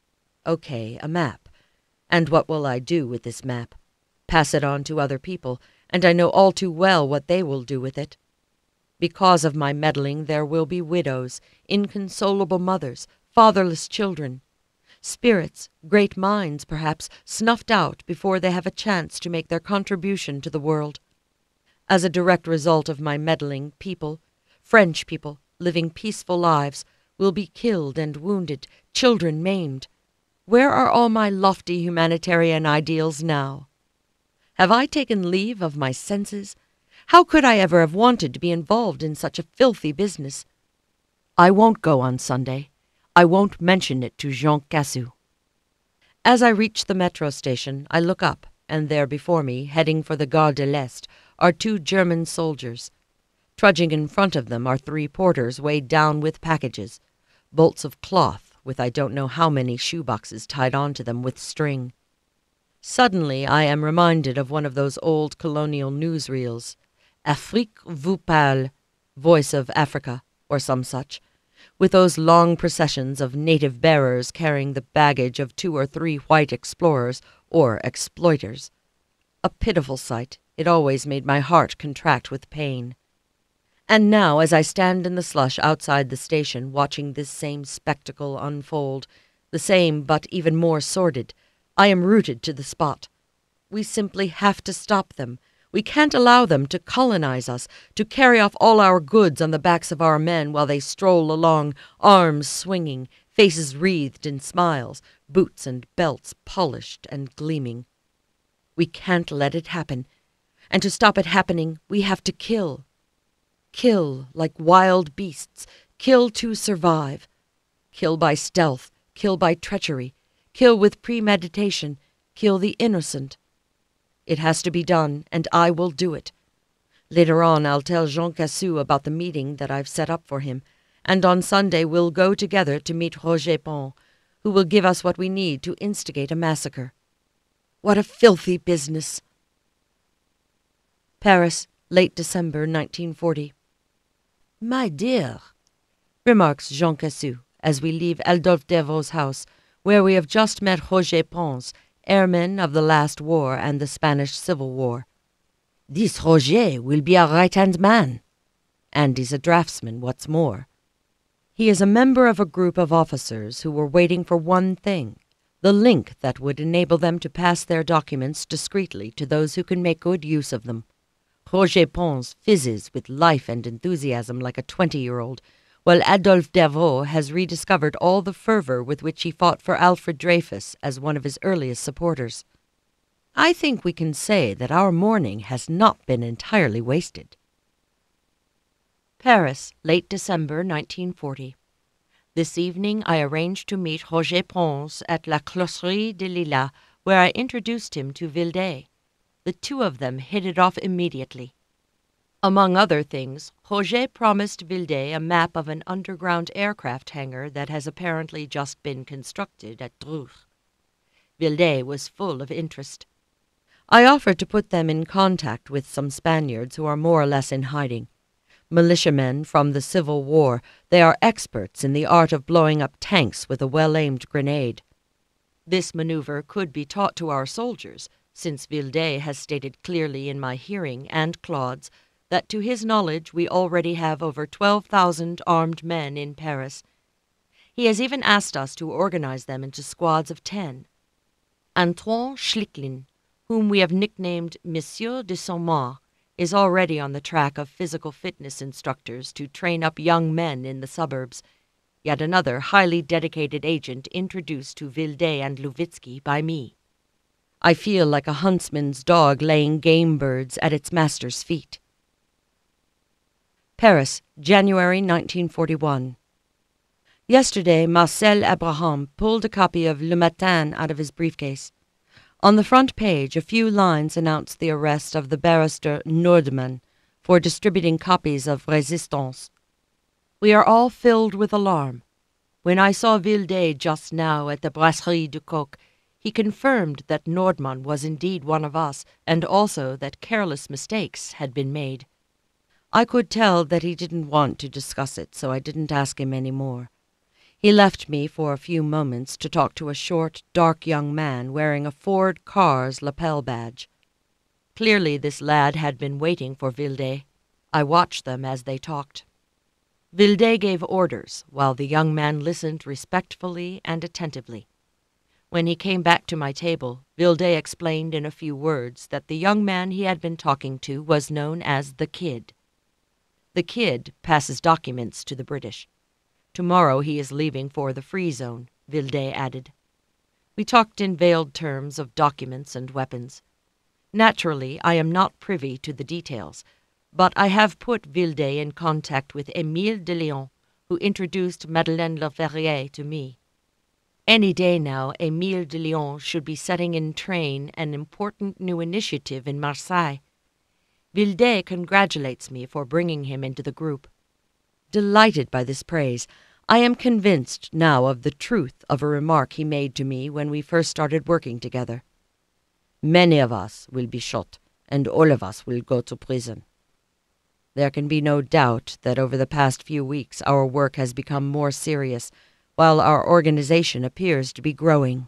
Okay, a map. And what will I do with this map? Pass it on to other people, and I know all too well what they will do with it. Because of my meddling there will be widows, inconsolable mothers, fatherless children, spirits, great minds perhaps, snuffed out before they have a chance to make their contribution to the world. As a direct result of my meddling, people, French people, living peaceful lives, will be killed and wounded, children maimed. Where are all my lofty humanitarian ideals now? Have I taken leave of my senses? How could I ever have wanted to be involved in such a filthy business? I won't go on Sunday. I won't mention it to Jean Cassou. As I reach the metro station, I look up, and there before me, heading for the Gare de l'Est, are two German soldiers. Trudging in front of them are three porters weighed down with packages, bolts of cloth with I don't know how many shoeboxes tied onto them with string. Suddenly I am reminded of one of those old colonial newsreels, Afrique vous parle, Voice of Africa, or some such, with those long processions of native bearers carrying the baggage of two or three white explorers or exploiters. A pitiful sight, it always made my heart contract with pain. And now, as I stand in the slush outside the station watching this same spectacle unfold, the same but even more sordid, I am rooted to the spot. We simply have to stop them. We can't allow them to colonize us, to carry off all our goods on the backs of our men while they stroll along, arms swinging, faces wreathed in smiles, boots and belts polished and gleaming. We can't let it happen. And to stop it happening, we have to kill. Kill like wild beasts, kill to survive. Kill by stealth, kill by treachery, kill with premeditation, kill the innocent. It has to be done, and I will do it. Later on I'll tell Jean Cassou about the meeting that I've set up for him, and on Sunday we'll go together to meet Roger Pont, who will give us what we need to instigate a massacre. What a filthy business! Paris, late December nineteen forty. My dear, remarks Jean Cassou as we leave Adolphe Devaux's house, where we have just met Roger Pons, airman of the last war and the Spanish Civil War. This Roger will be a right-hand man. And he's a draftsman, what's more. He is a member of a group of officers who were waiting for one thing, the link that would enable them to pass their documents discreetly to those who can make good use of them. Roger Pons fizzes with life and enthusiasm like a twenty-year-old, while Adolphe Devaux has rediscovered all the fervor with which he fought for Alfred Dreyfus as one of his earliest supporters. I think we can say that our morning has not been entirely wasted. Paris, late December nineteen forty. This evening I arranged to meet Roger Pons at La Closerie de Lilas, where I introduced him to Vilde. The two of them hit it off immediately. Among other things, Roger promised Vilde a map of an underground aircraft hangar that has apparently just been constructed at Throes. Vilde was full of interest. I offered to put them in contact with some Spaniards who are more or less in hiding. Militiamen from the Civil War, they are experts in the art of blowing up tanks with a well-aimed grenade. This maneuver could be taught to our soldiers, since Vilde has stated clearly in my hearing and Claude's that to his knowledge we already have over twelve thousand armed men in Paris. He has even asked us to organize them into squads of ten. Antoine Schlicklin, whom we have nicknamed Monsieur de Saint-Mars, is already on the track of physical fitness instructors to train up young men in the suburbs, yet another highly dedicated agent introduced to Vilde and Luvitsky by me. I feel like a huntsman's dog laying game birds at its master's feet. Paris, January nineteen forty-one. Yesterday, Marcel Abraham pulled a copy of Le Matin out of his briefcase. On the front page, a few lines announced the arrest of the barrister Nordman for distributing copies of Resistance. We are all filled with alarm. When I saw Vilde just now at the Brasserie du Coq, he confirmed that Nordman was indeed one of us, and also that careless mistakes had been made. I could tell that he didn't want to discuss it, so I didn't ask him any more. He left me for a few moments to talk to a short, dark young man wearing a Ford car's lapel badge. Clearly this lad had been waiting for Vilde. I watched them as they talked. Vilde gave orders, while the young man listened respectfully and attentively. When he came back to my table, Vilde explained in a few words that the young man he had been talking to was known as the Kid. The Kid passes documents to the British. Tomorrow he is leaving for the Free Zone, Vilde added. We talked in veiled terms of documents and weapons. Naturally, I am not privy to the details, but I have put Vilde in contact with Émile de Léon, who introduced Madeleine Leferrier to me. Any day now, Émile de Léon should be setting in train an important new initiative in Marseille. Vilde congratulates me for bringing him into the group. Delighted by this praise, I am convinced now of the truth of a remark he made to me when we first started working together. Many of us will be shot, and all of us will go to prison. There can be no doubt that over the past few weeks our work has become more serious, while our organization appears to be growing.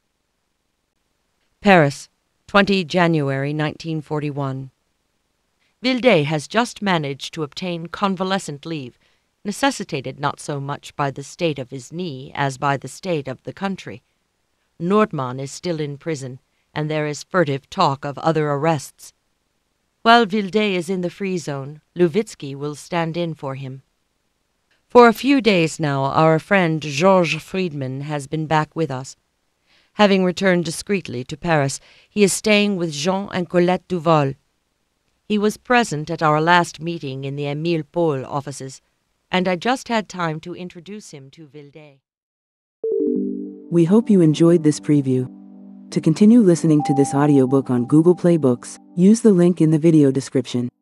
Paris, the twentieth of January nineteen forty-one. Vilde has just managed to obtain convalescent leave, necessitated not so much by the state of his knee as by the state of the country. Nordman is still in prison, and there is furtive talk of other arrests. While Vilde is in the Free Zone, Luvitsky will stand in for him. For a few days now, our friend Georges Friedman has been back with us. Having returned discreetly to Paris, he is staying with Jean and Colette Duval. He was present at our last meeting in the Émile Paul offices, and I just had time to introduce him to Vilde. We hope you enjoyed this preview. To continue listening to this audiobook on Google Play Books, use the link in the video description.